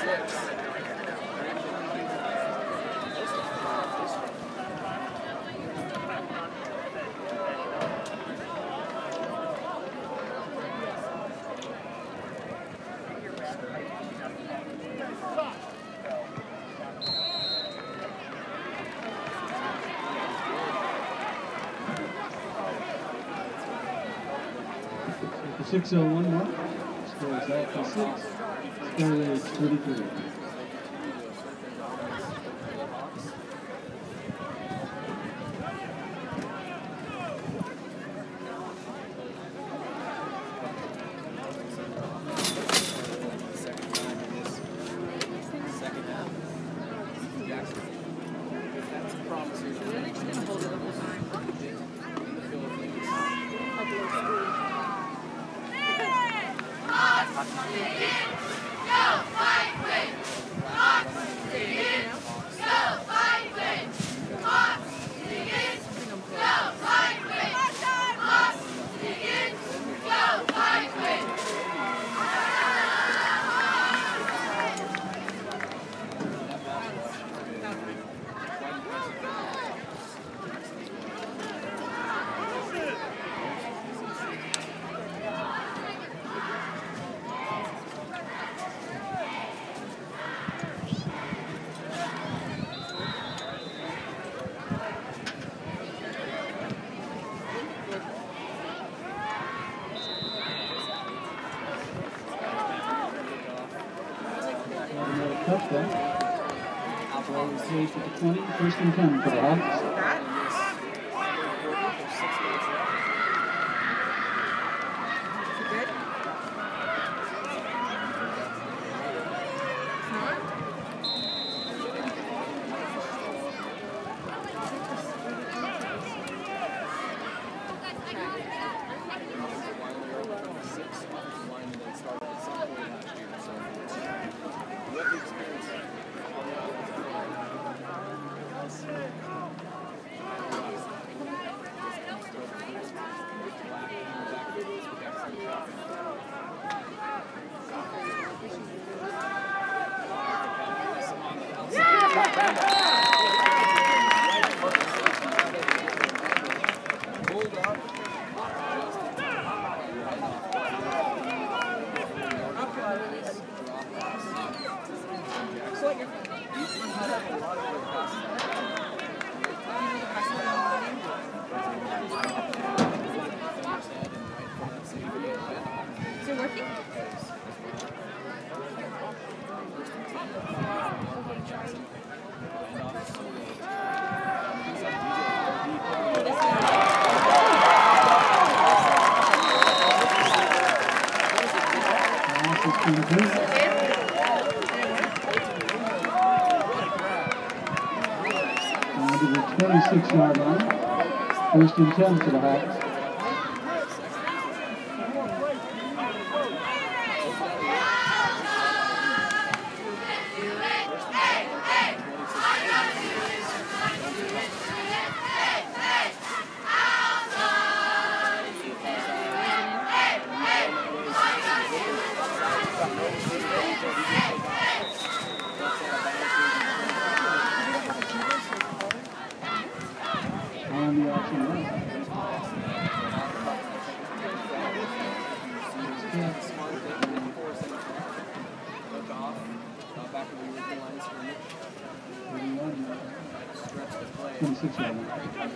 The 6:01 mark. Score is Alta 6. Skyridge 33. Go, fight, win! touchdown. Ball was placed at the 20, first and 10 for the Hawks. To the 26-yard line. First and 10 for the Hawks. On the option right. Back in the original line of scrimmage. 26 yard line.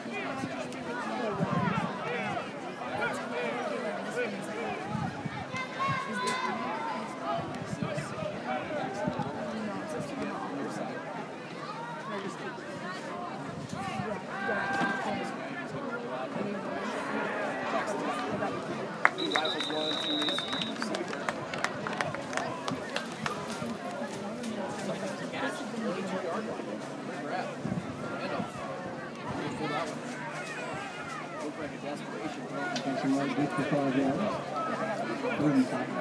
Passing right deep for 5 yards. Third and 5.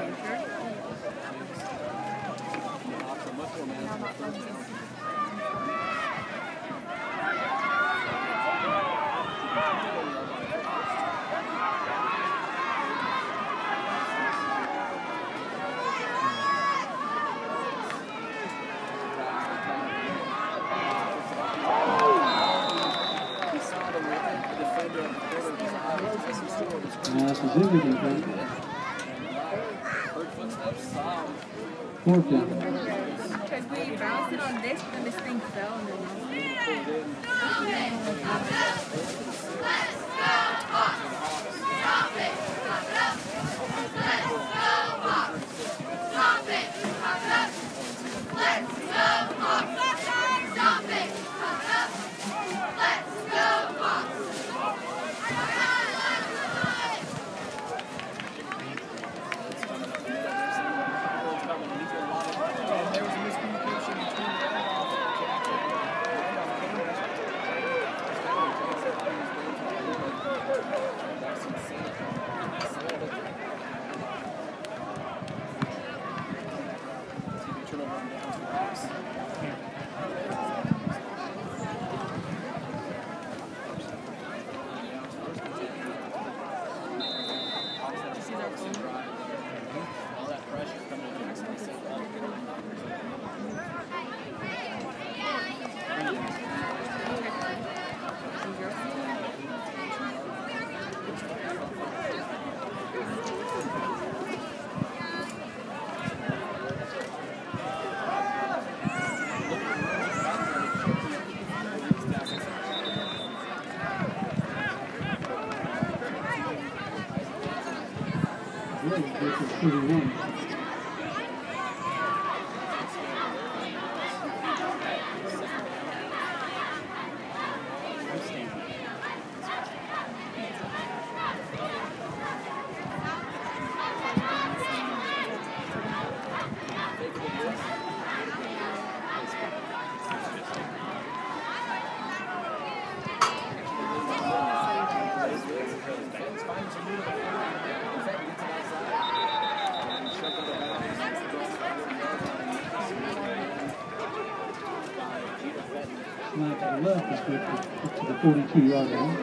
Pass is incomplete. Fourth down. Because we bounced it on this, and this thing fell. And Snap to the left is good up to the 42-yard line.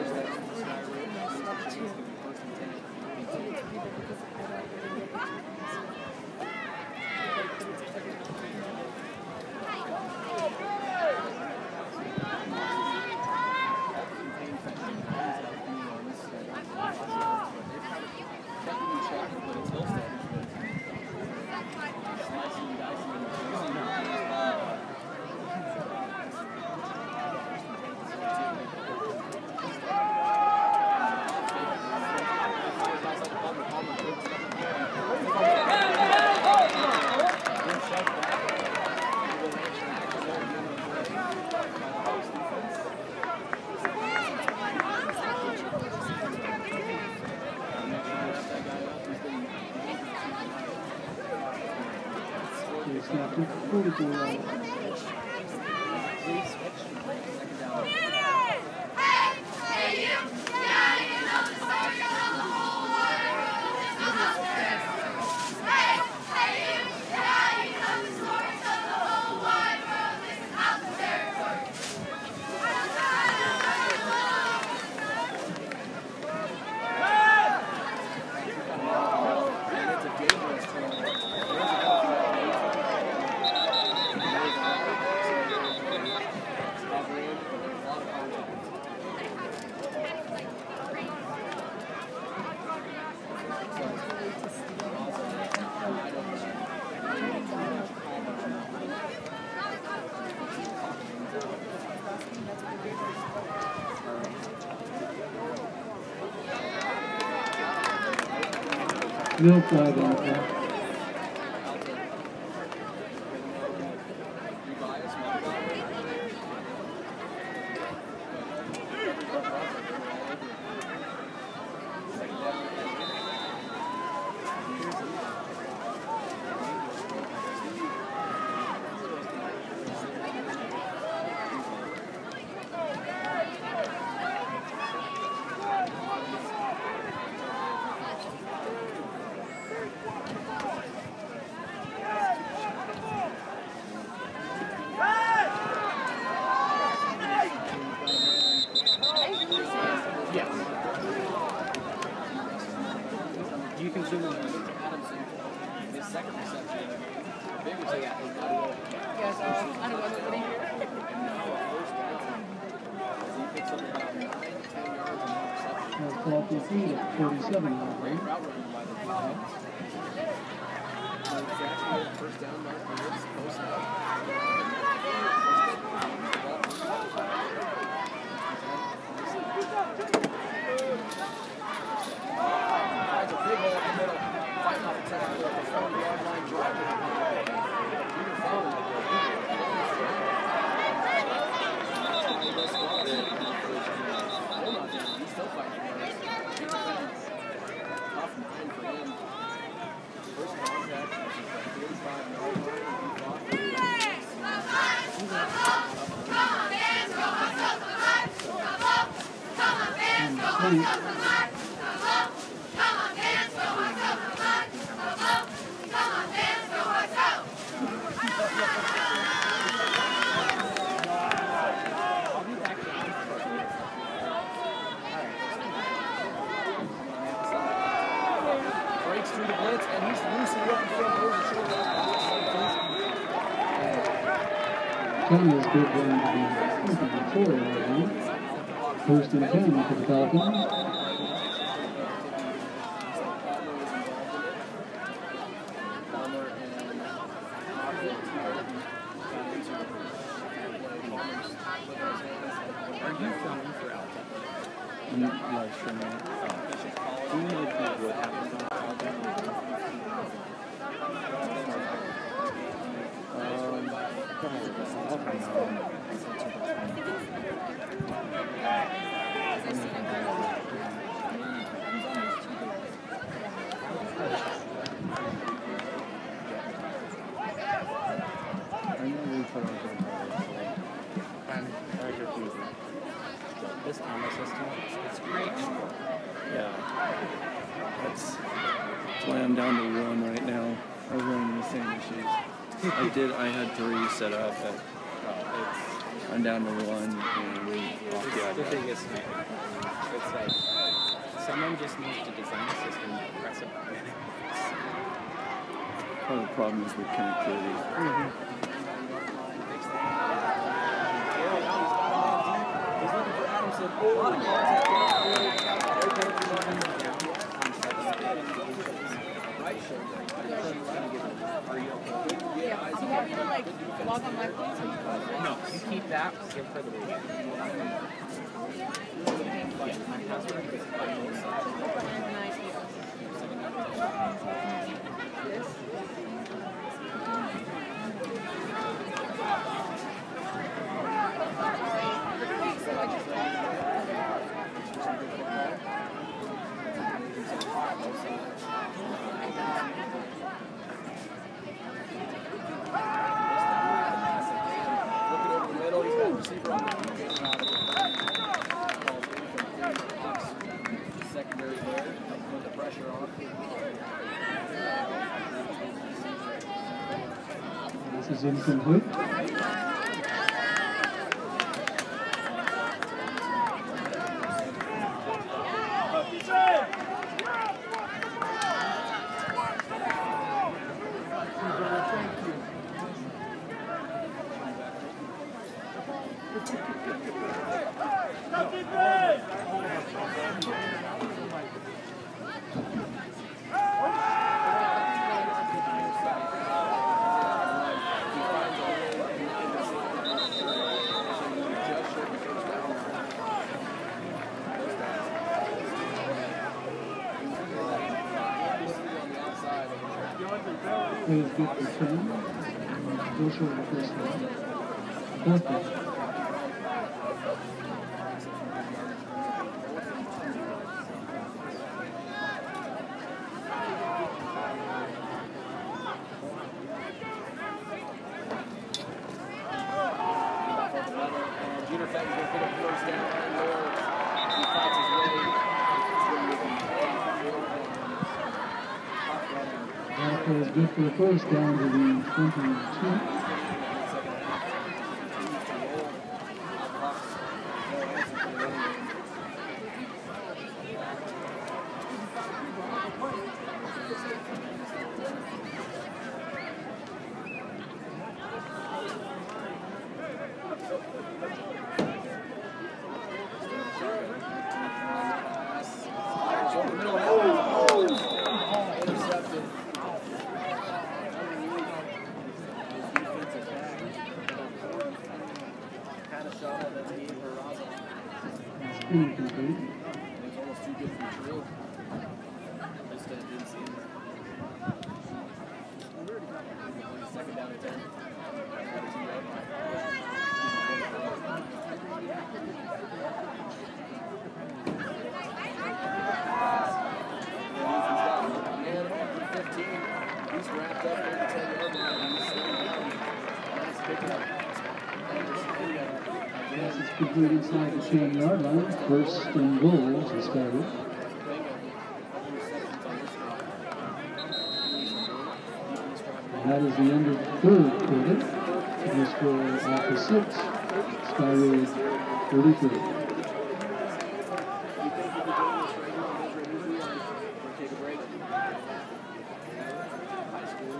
Snap to 44-yard line. No flag out there. You can zoom in on Adamson. His second reception, big reception. Yes, I don't know what he First down, he picks up about 9 to 10 yards on one reception. That's ball complete at 47-yard Great line. route running by the defense. Exactly the first down mark for this post up. Finds a big hole up the middle. Fighting off the tackle at the 40-yard line, driving it. Junior foul. He's still fighting for it. Tough man for him. First contact, 45-yard line. He fought for it. Breaks through the blitz, and he's loose in the open field. There's a short Cameron's good run to the 4-yard line. First and 10 for the Falcons. Are you filming for Alta? I'm live streaming it. Do you know what happens on Alta? This camera system, it's great. Yeah. That's why I'm down to 1 right now. I was running the same issues. I had 3 set up, but it's I'm down to 1 and off the The iPad. biggest nightmare. It's like someone just needs to design a system to press a button. Part of the problem is with connectivity. He's looking for Adamson. A lot of contact. Right shoulder. Are you okay? Yeah, do you want me to like log on my phone? No, you keep that. Give her the reading. Yeah, my password is This? Wait, so I just secondary there, put the pressure on. This is incomplete. Play is good for 10. Go short the first down. 4th down. Junior Fenton's going to pick up first down. He fights his way. That play is good for the first down to the 22. Intercepted. Had a shot at that game for Raza. That's incomplete. It was almost too good to be true. Just didn't see him. Second down and 10. He's wrapped up in the 10-yard line. He's sitting down. He's picking up. Pass is complete inside the 10-yard line. First and goal to Skyridge. That is the end of the third quarter. The score after 6. Skyridge 33. Take a break. High school.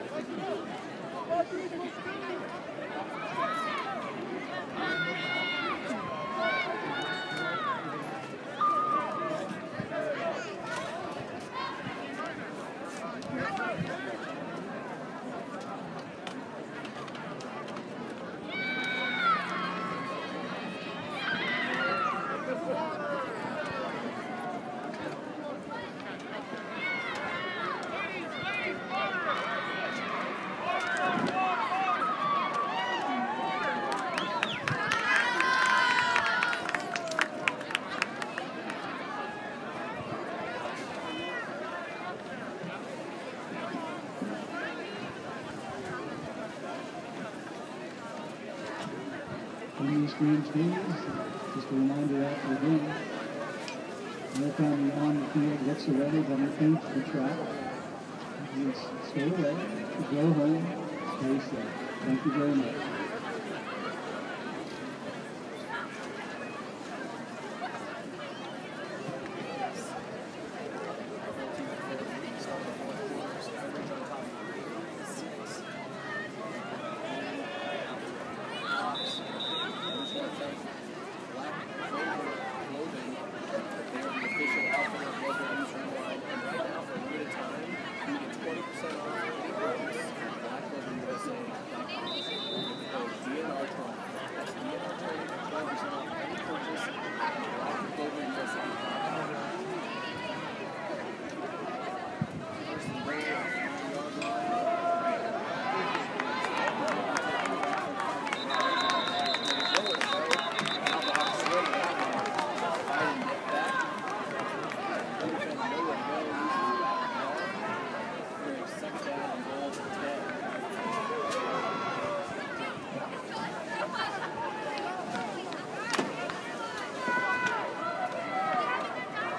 In these green stages, just a reminder after the game, no time you're on the field, gets ready, then repeat the track. Just stay away, go home, stay safe. Thank you very much.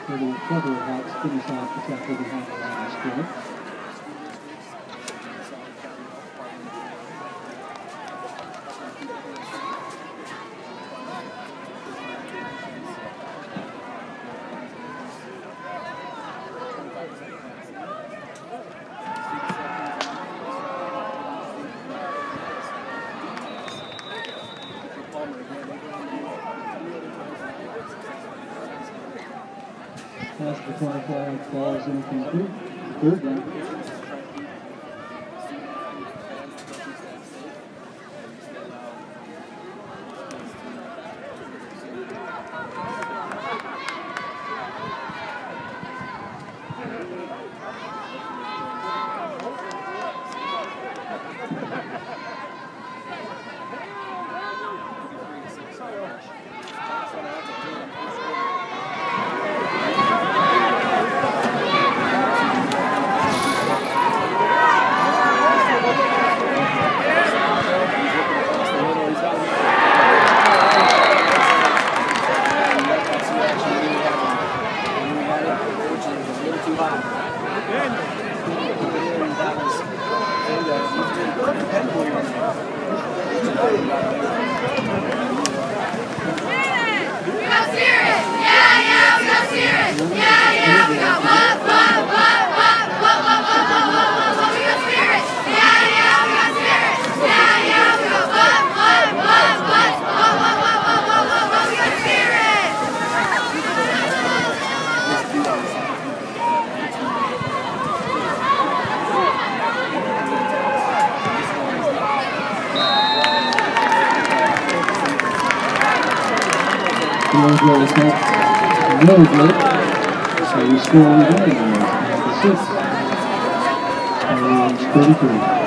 for the Cover Hawks finish off the tackle behind the line of scrimmage. Pass the 25 balls incomplete. Third down. No good. So you score again. At the 6. Skyridge 33.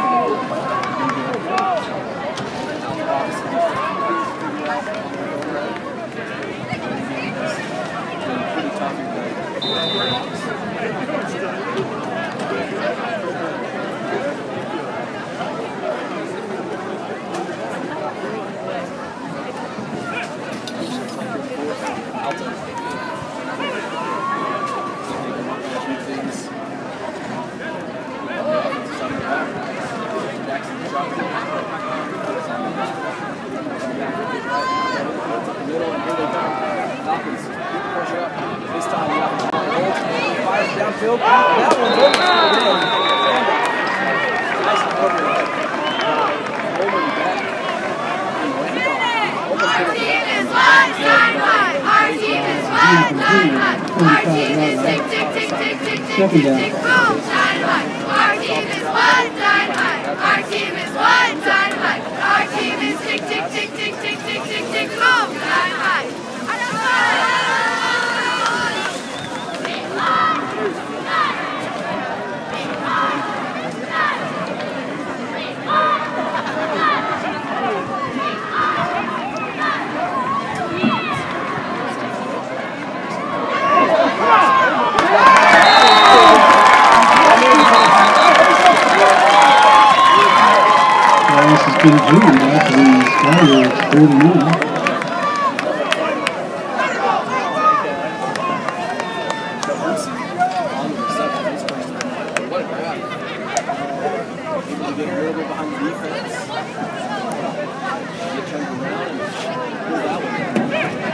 Downfield. That one's over again. Nice cover. Over and back. Our team is one dynamite. Our team is one dynamite. Our team is tick tick tick tick tick tick tick tick boom dynamite. Our team is one dynamite. Our team is one dynamite. Our team is tick tick tick tick tick tick tick tick boom dynamite. This is good junior after the Skyridge 39. What a grab. Able to get a little bit behind the defense. Get turned around and pull that one.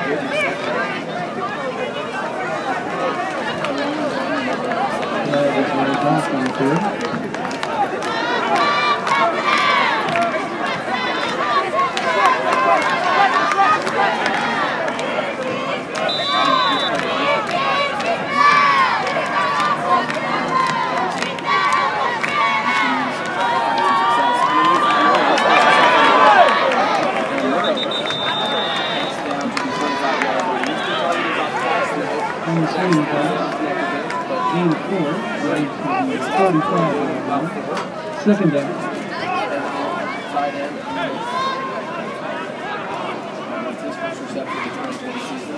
Back on the field. Game 4, right to the 45. Second down. Tight end. That's his first reception of the 2020 season.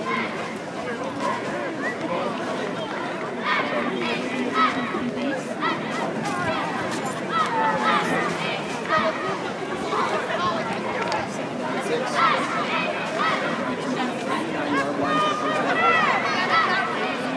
Second down 6. 9-yard line for the first down.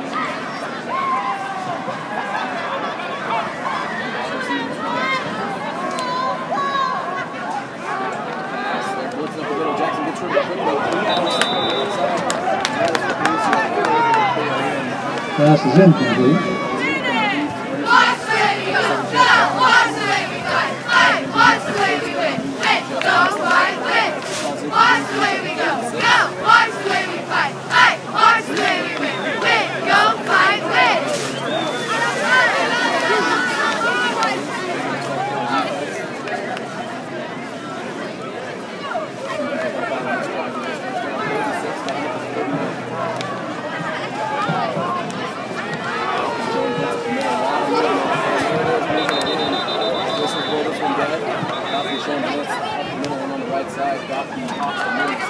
Pass is incomplete. Watch the way we go. Go. Watch the way we fight. Fight. Watch the way we win. Win. Go. Fight. Win. Watch the way we go. Go. Watch the way we fight. Fight. Watch the way we win. Win. Go. Fight. Win. Side, got the off the move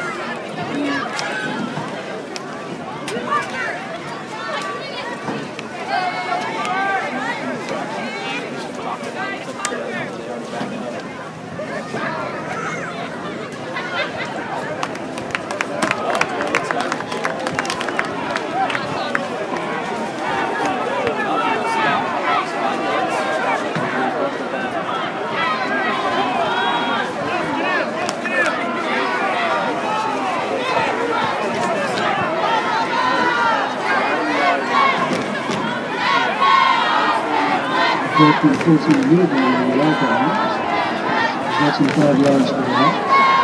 Fourth and 14 lead on the Alta High. That's in 5 yards for the Hawks.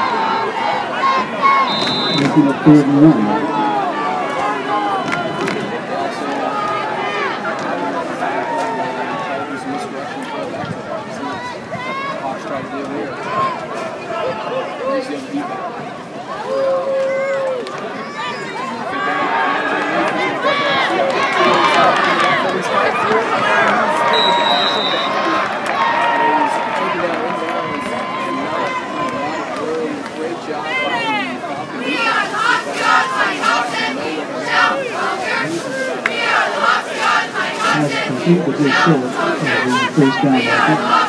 Making it 3rd and 1. Hawks try to deal here. Here's the other defense. Has to compete with his short as we first down back.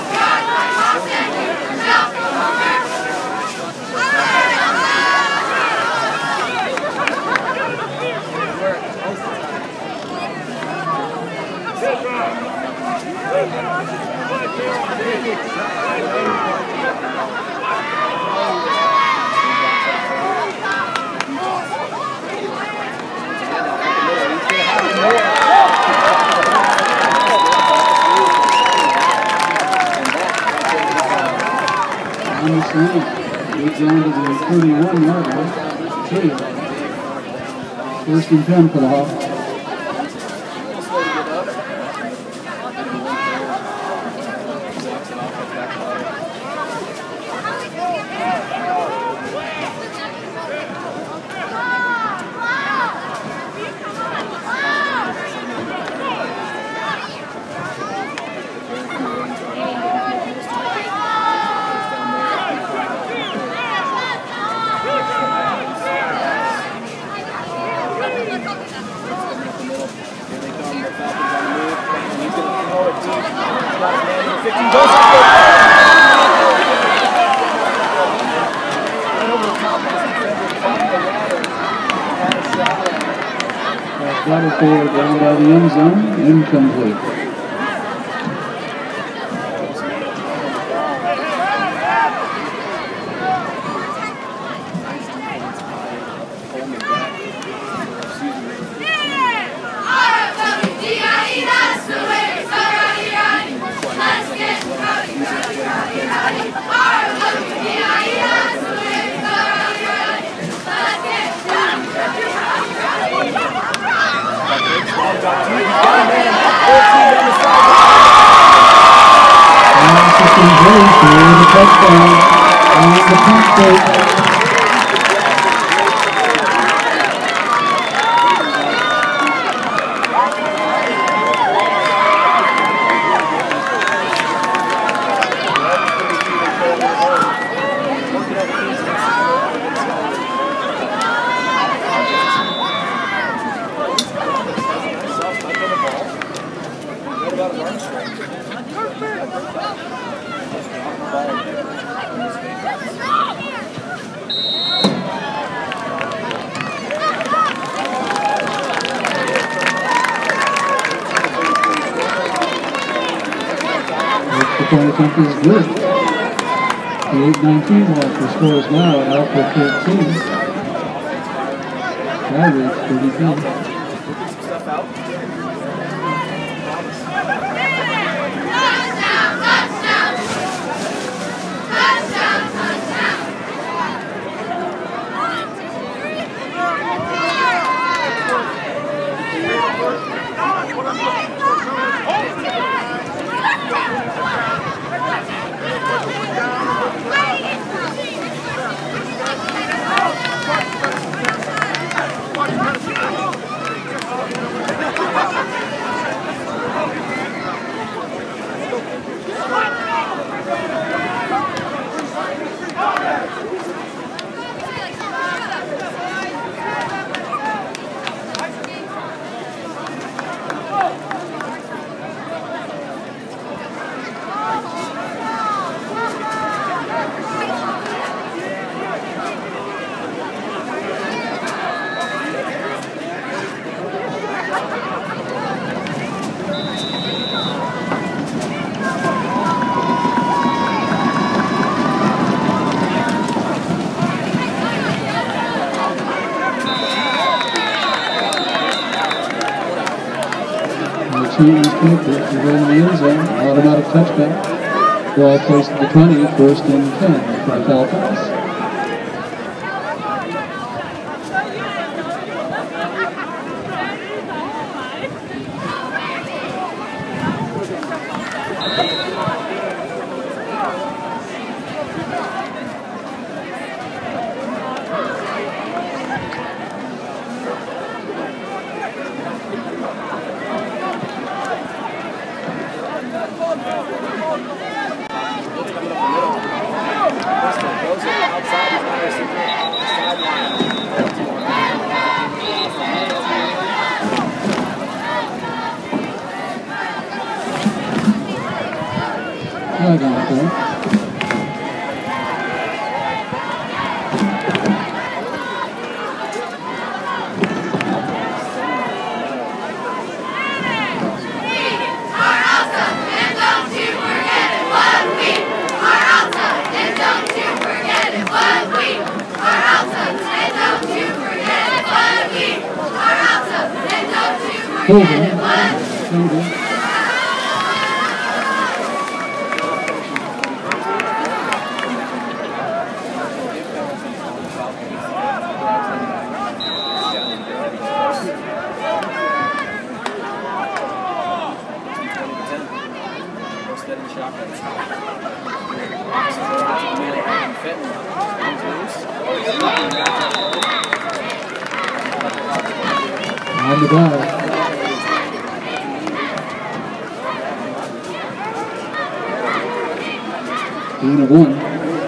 On the swing, leads down to the 31-yard line. 1st and 10 for the Hawks. Got it forward down by the end zone, incomplete. Touchdown on the punt fake. The attempt is good. The 8-19 marker scores now at Alta 13. Skyridge 32. Cheating kick to go in the end zone, automatic touchback. Ball placed at the 20, 1st and 10 for the Falcons. I got it there. On the ball. Gain of 1.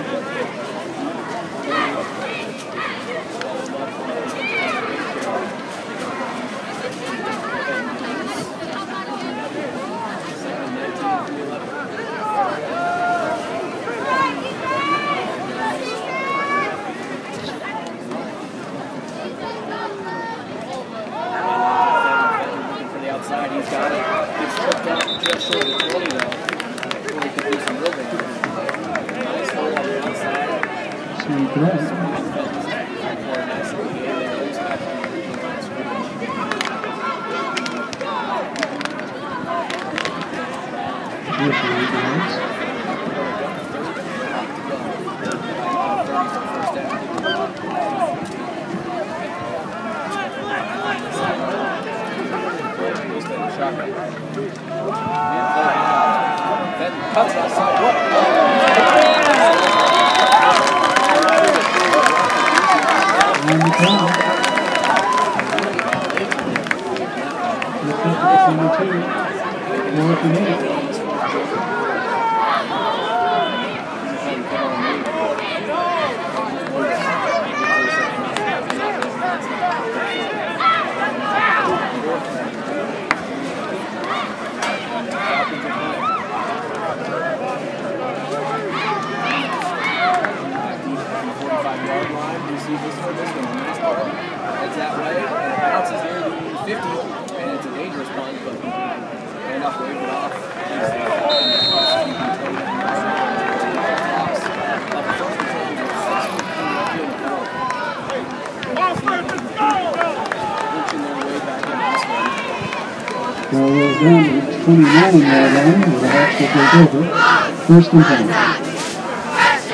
Ball rolls down to the 29-yard line with a half to take over. 1st and 10.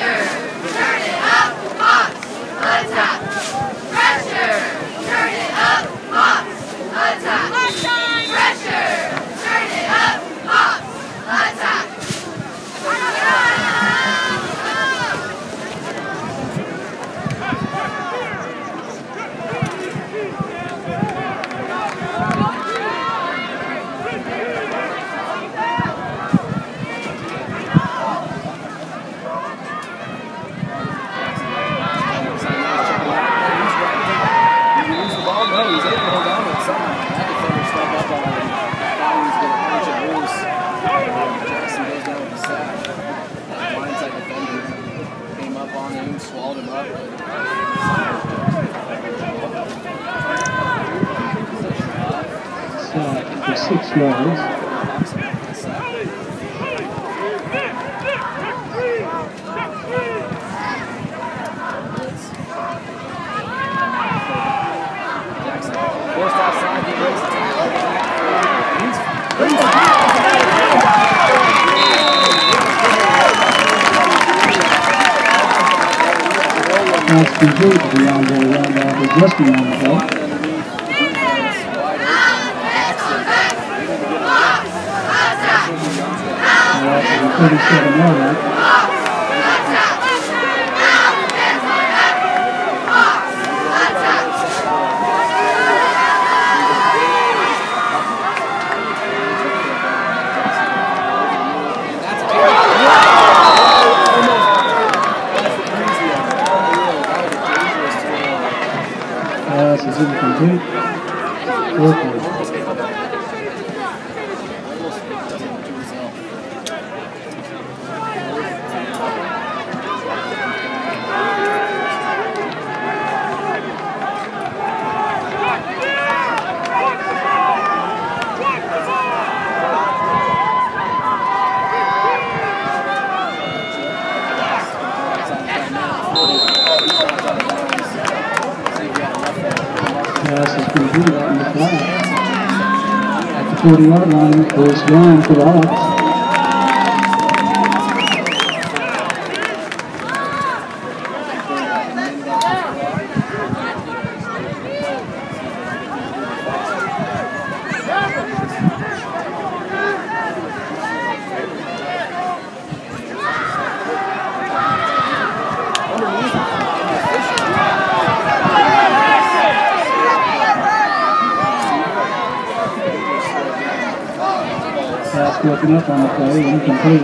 Skyridge. Forced outside, he breaks the tackle. That's complete for the on-ball roundoff adjustment on the play. Alright, 37 more right. Pass is incomplete. Okay. Pass is complete out in the flat. At the 40-yard line, first down for the Hawks. Pass broken up on the play, incomplete.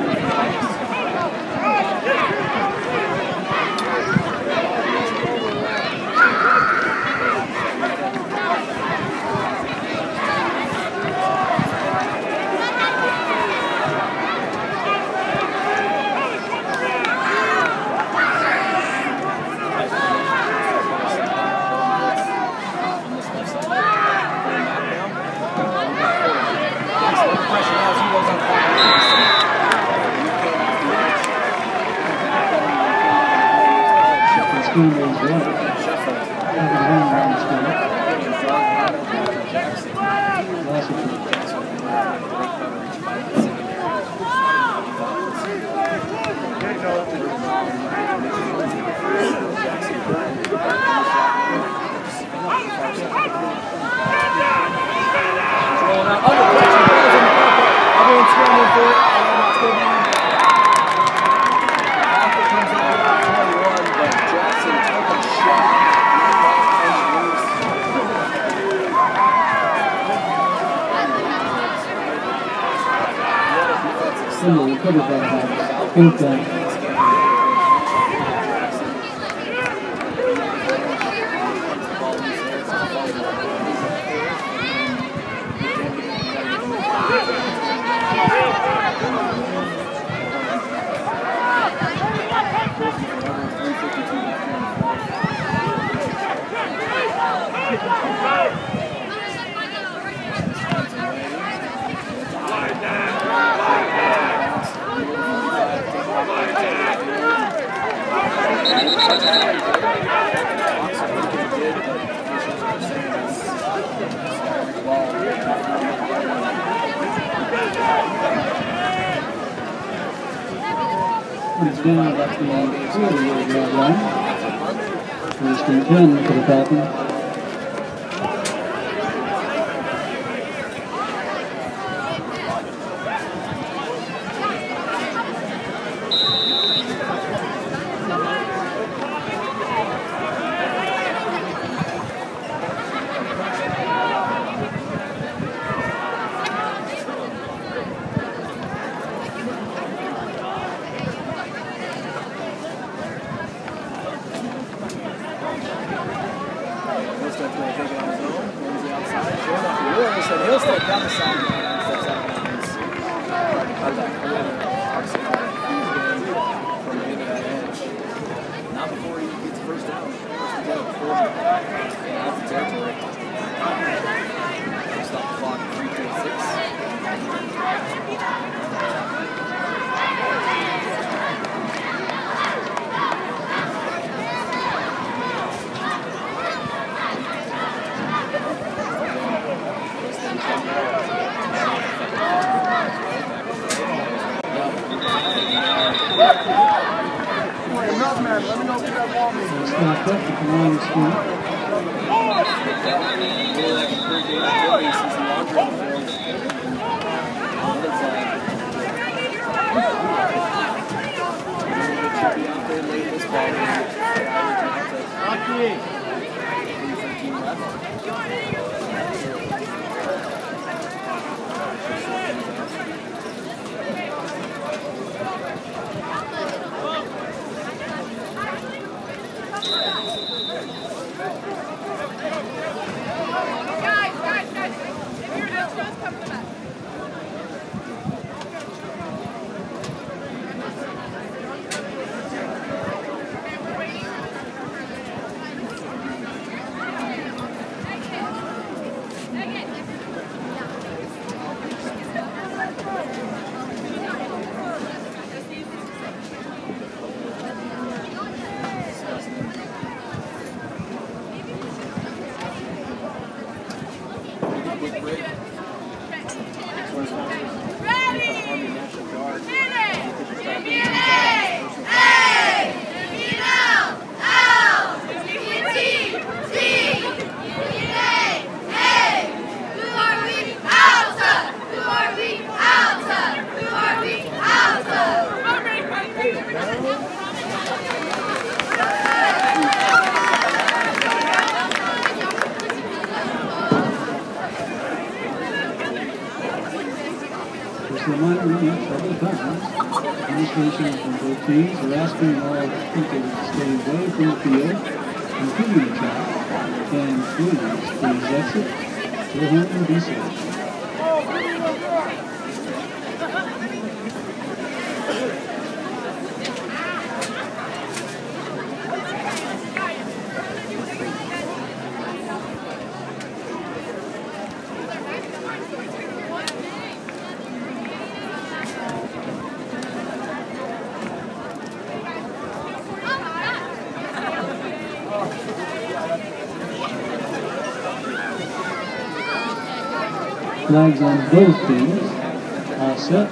It's down at the 40-yard line. First and 10 for the Falcons. He'll step down the sideline and steps out of bounds. Trying to cut that corner. Obviously, got a huge gain from being at that edge. Not before he gets first down. First down before he out the territory. Stop the clock. 3:36. Let me know if you got wall movement. Snapped up at the line of scrimmage. Really like encouraging activities since the laundry on the field. Another flag. Should be out there late this ball game. Lucky. 3:13 left. Administration from both teams are asking all people to stay away from the field, including the track, and please exit, go home and be safe. Flags on both teams. All set.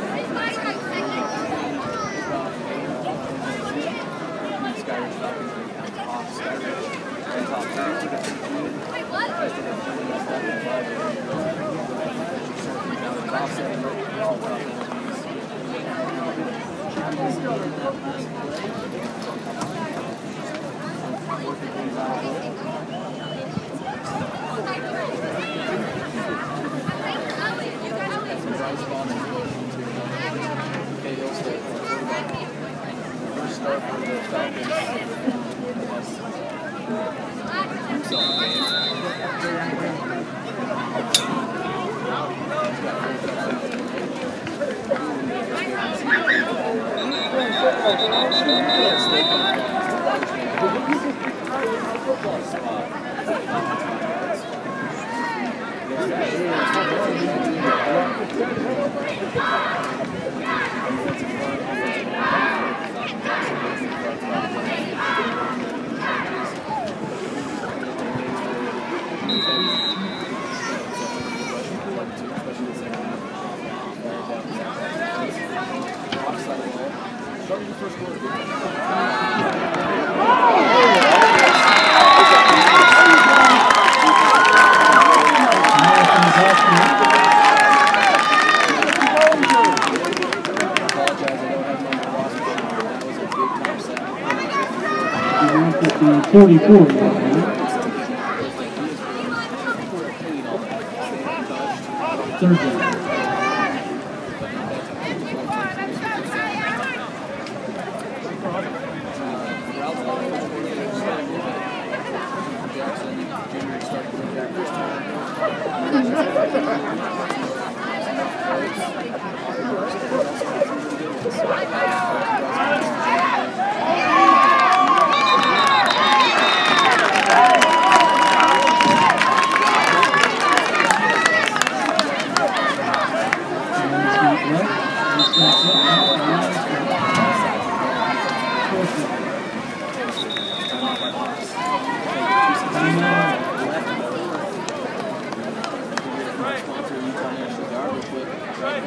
The 44. Third down.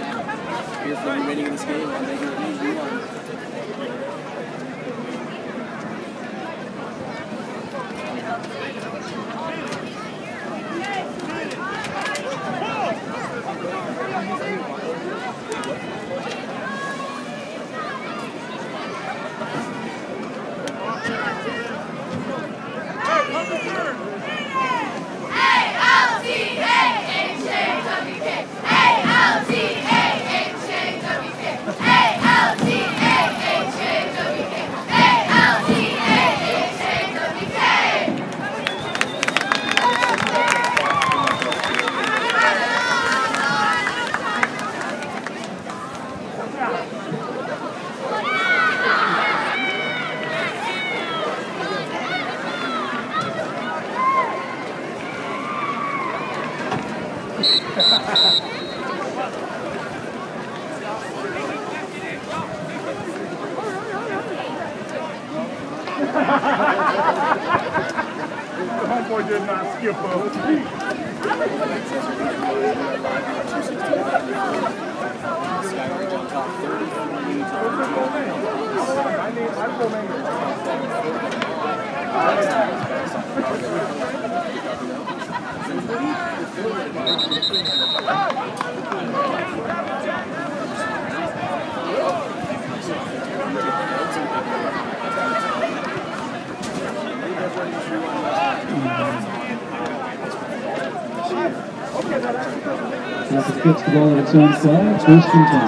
Here's the remaining of this game. I'll make it an easy one. Homeboy did not skip a beat. Skyridge on top 30. Rapids gets the ball at its own flag, first and 10.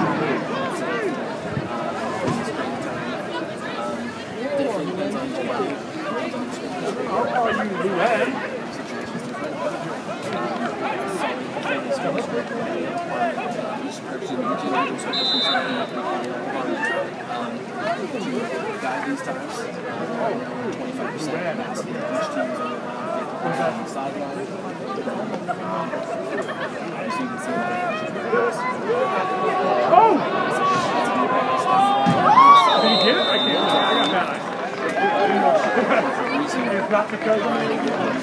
These times, 25% capacity. Each team's on the sideline. As you can see, Did he get it? I can't. I got that. It's not because of me.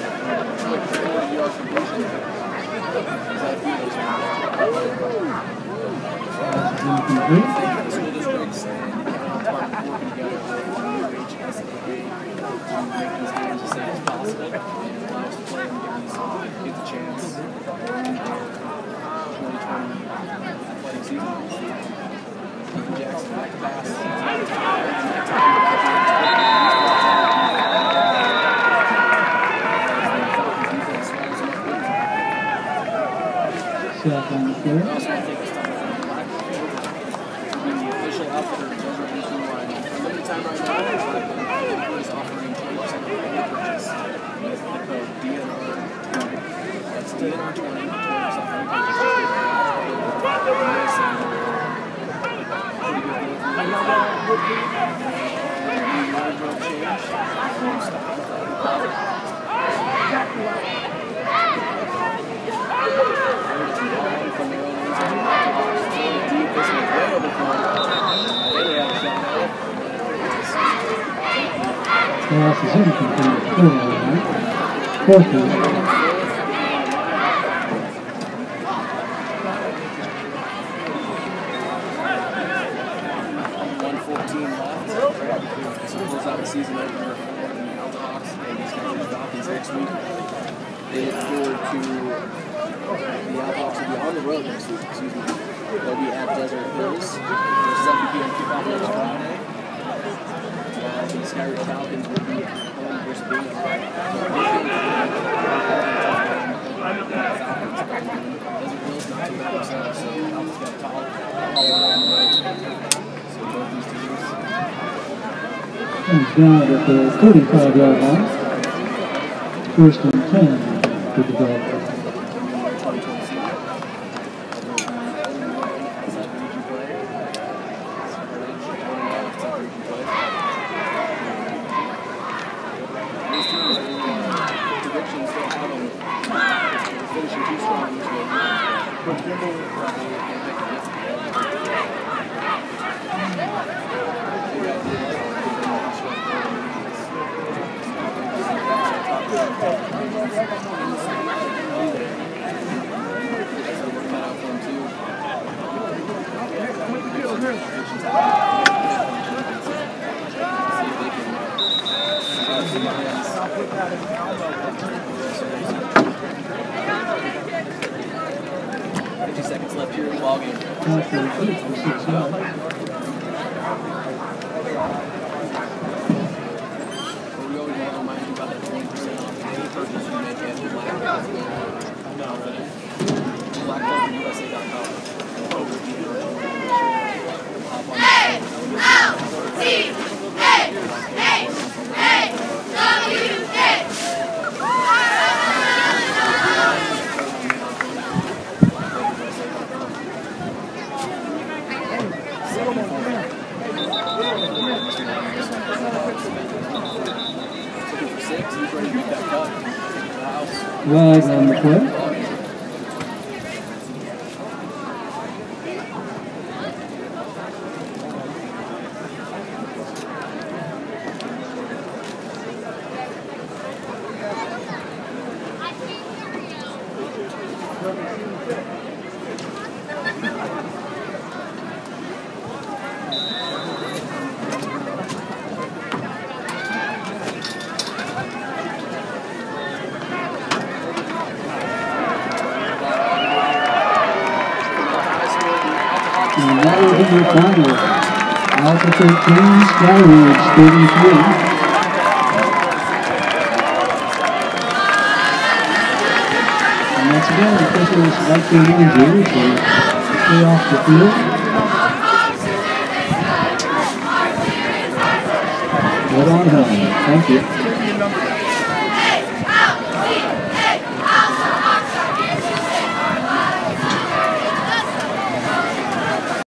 Incomplete. Make these games as safe as possible and allow us to play and get the chance. 2020 athletic season. Ethan Jackson back to pass. Set on the floor. I also want to take this time to be the official outfitter of Desert Nationwide. For a limited time right now, is offering 20% off any purchase with the code DNR20. That's DNR20, 20% off any purchase. Pass is incomplete. Fourth down. 1:14 left. So close out the season opener for the Alta Hawks and the Skyridge Falcons next week. They look forward to the Alta Hawks will be on the road next week. Excuse me. They'll be at Desert Hills. There's 7 p.m. kickoff next Friday. While the Skyridge Falcons will be at home versus Bingham. Desert Hills not too bad themselves, so Alta's got a tall way on the road. So both these teams. Comes down at the 35-yard line. First and 10 for the Dolphins. Seconds left here in the ballgame. We always want to remind you about that 20% off any purchase you make at BlackCloverUSA.com. Flag on the play. your final. Alta 13, Skyridge 33. And once again, the officials like their manager to stay off the field. Right on home. Thank you.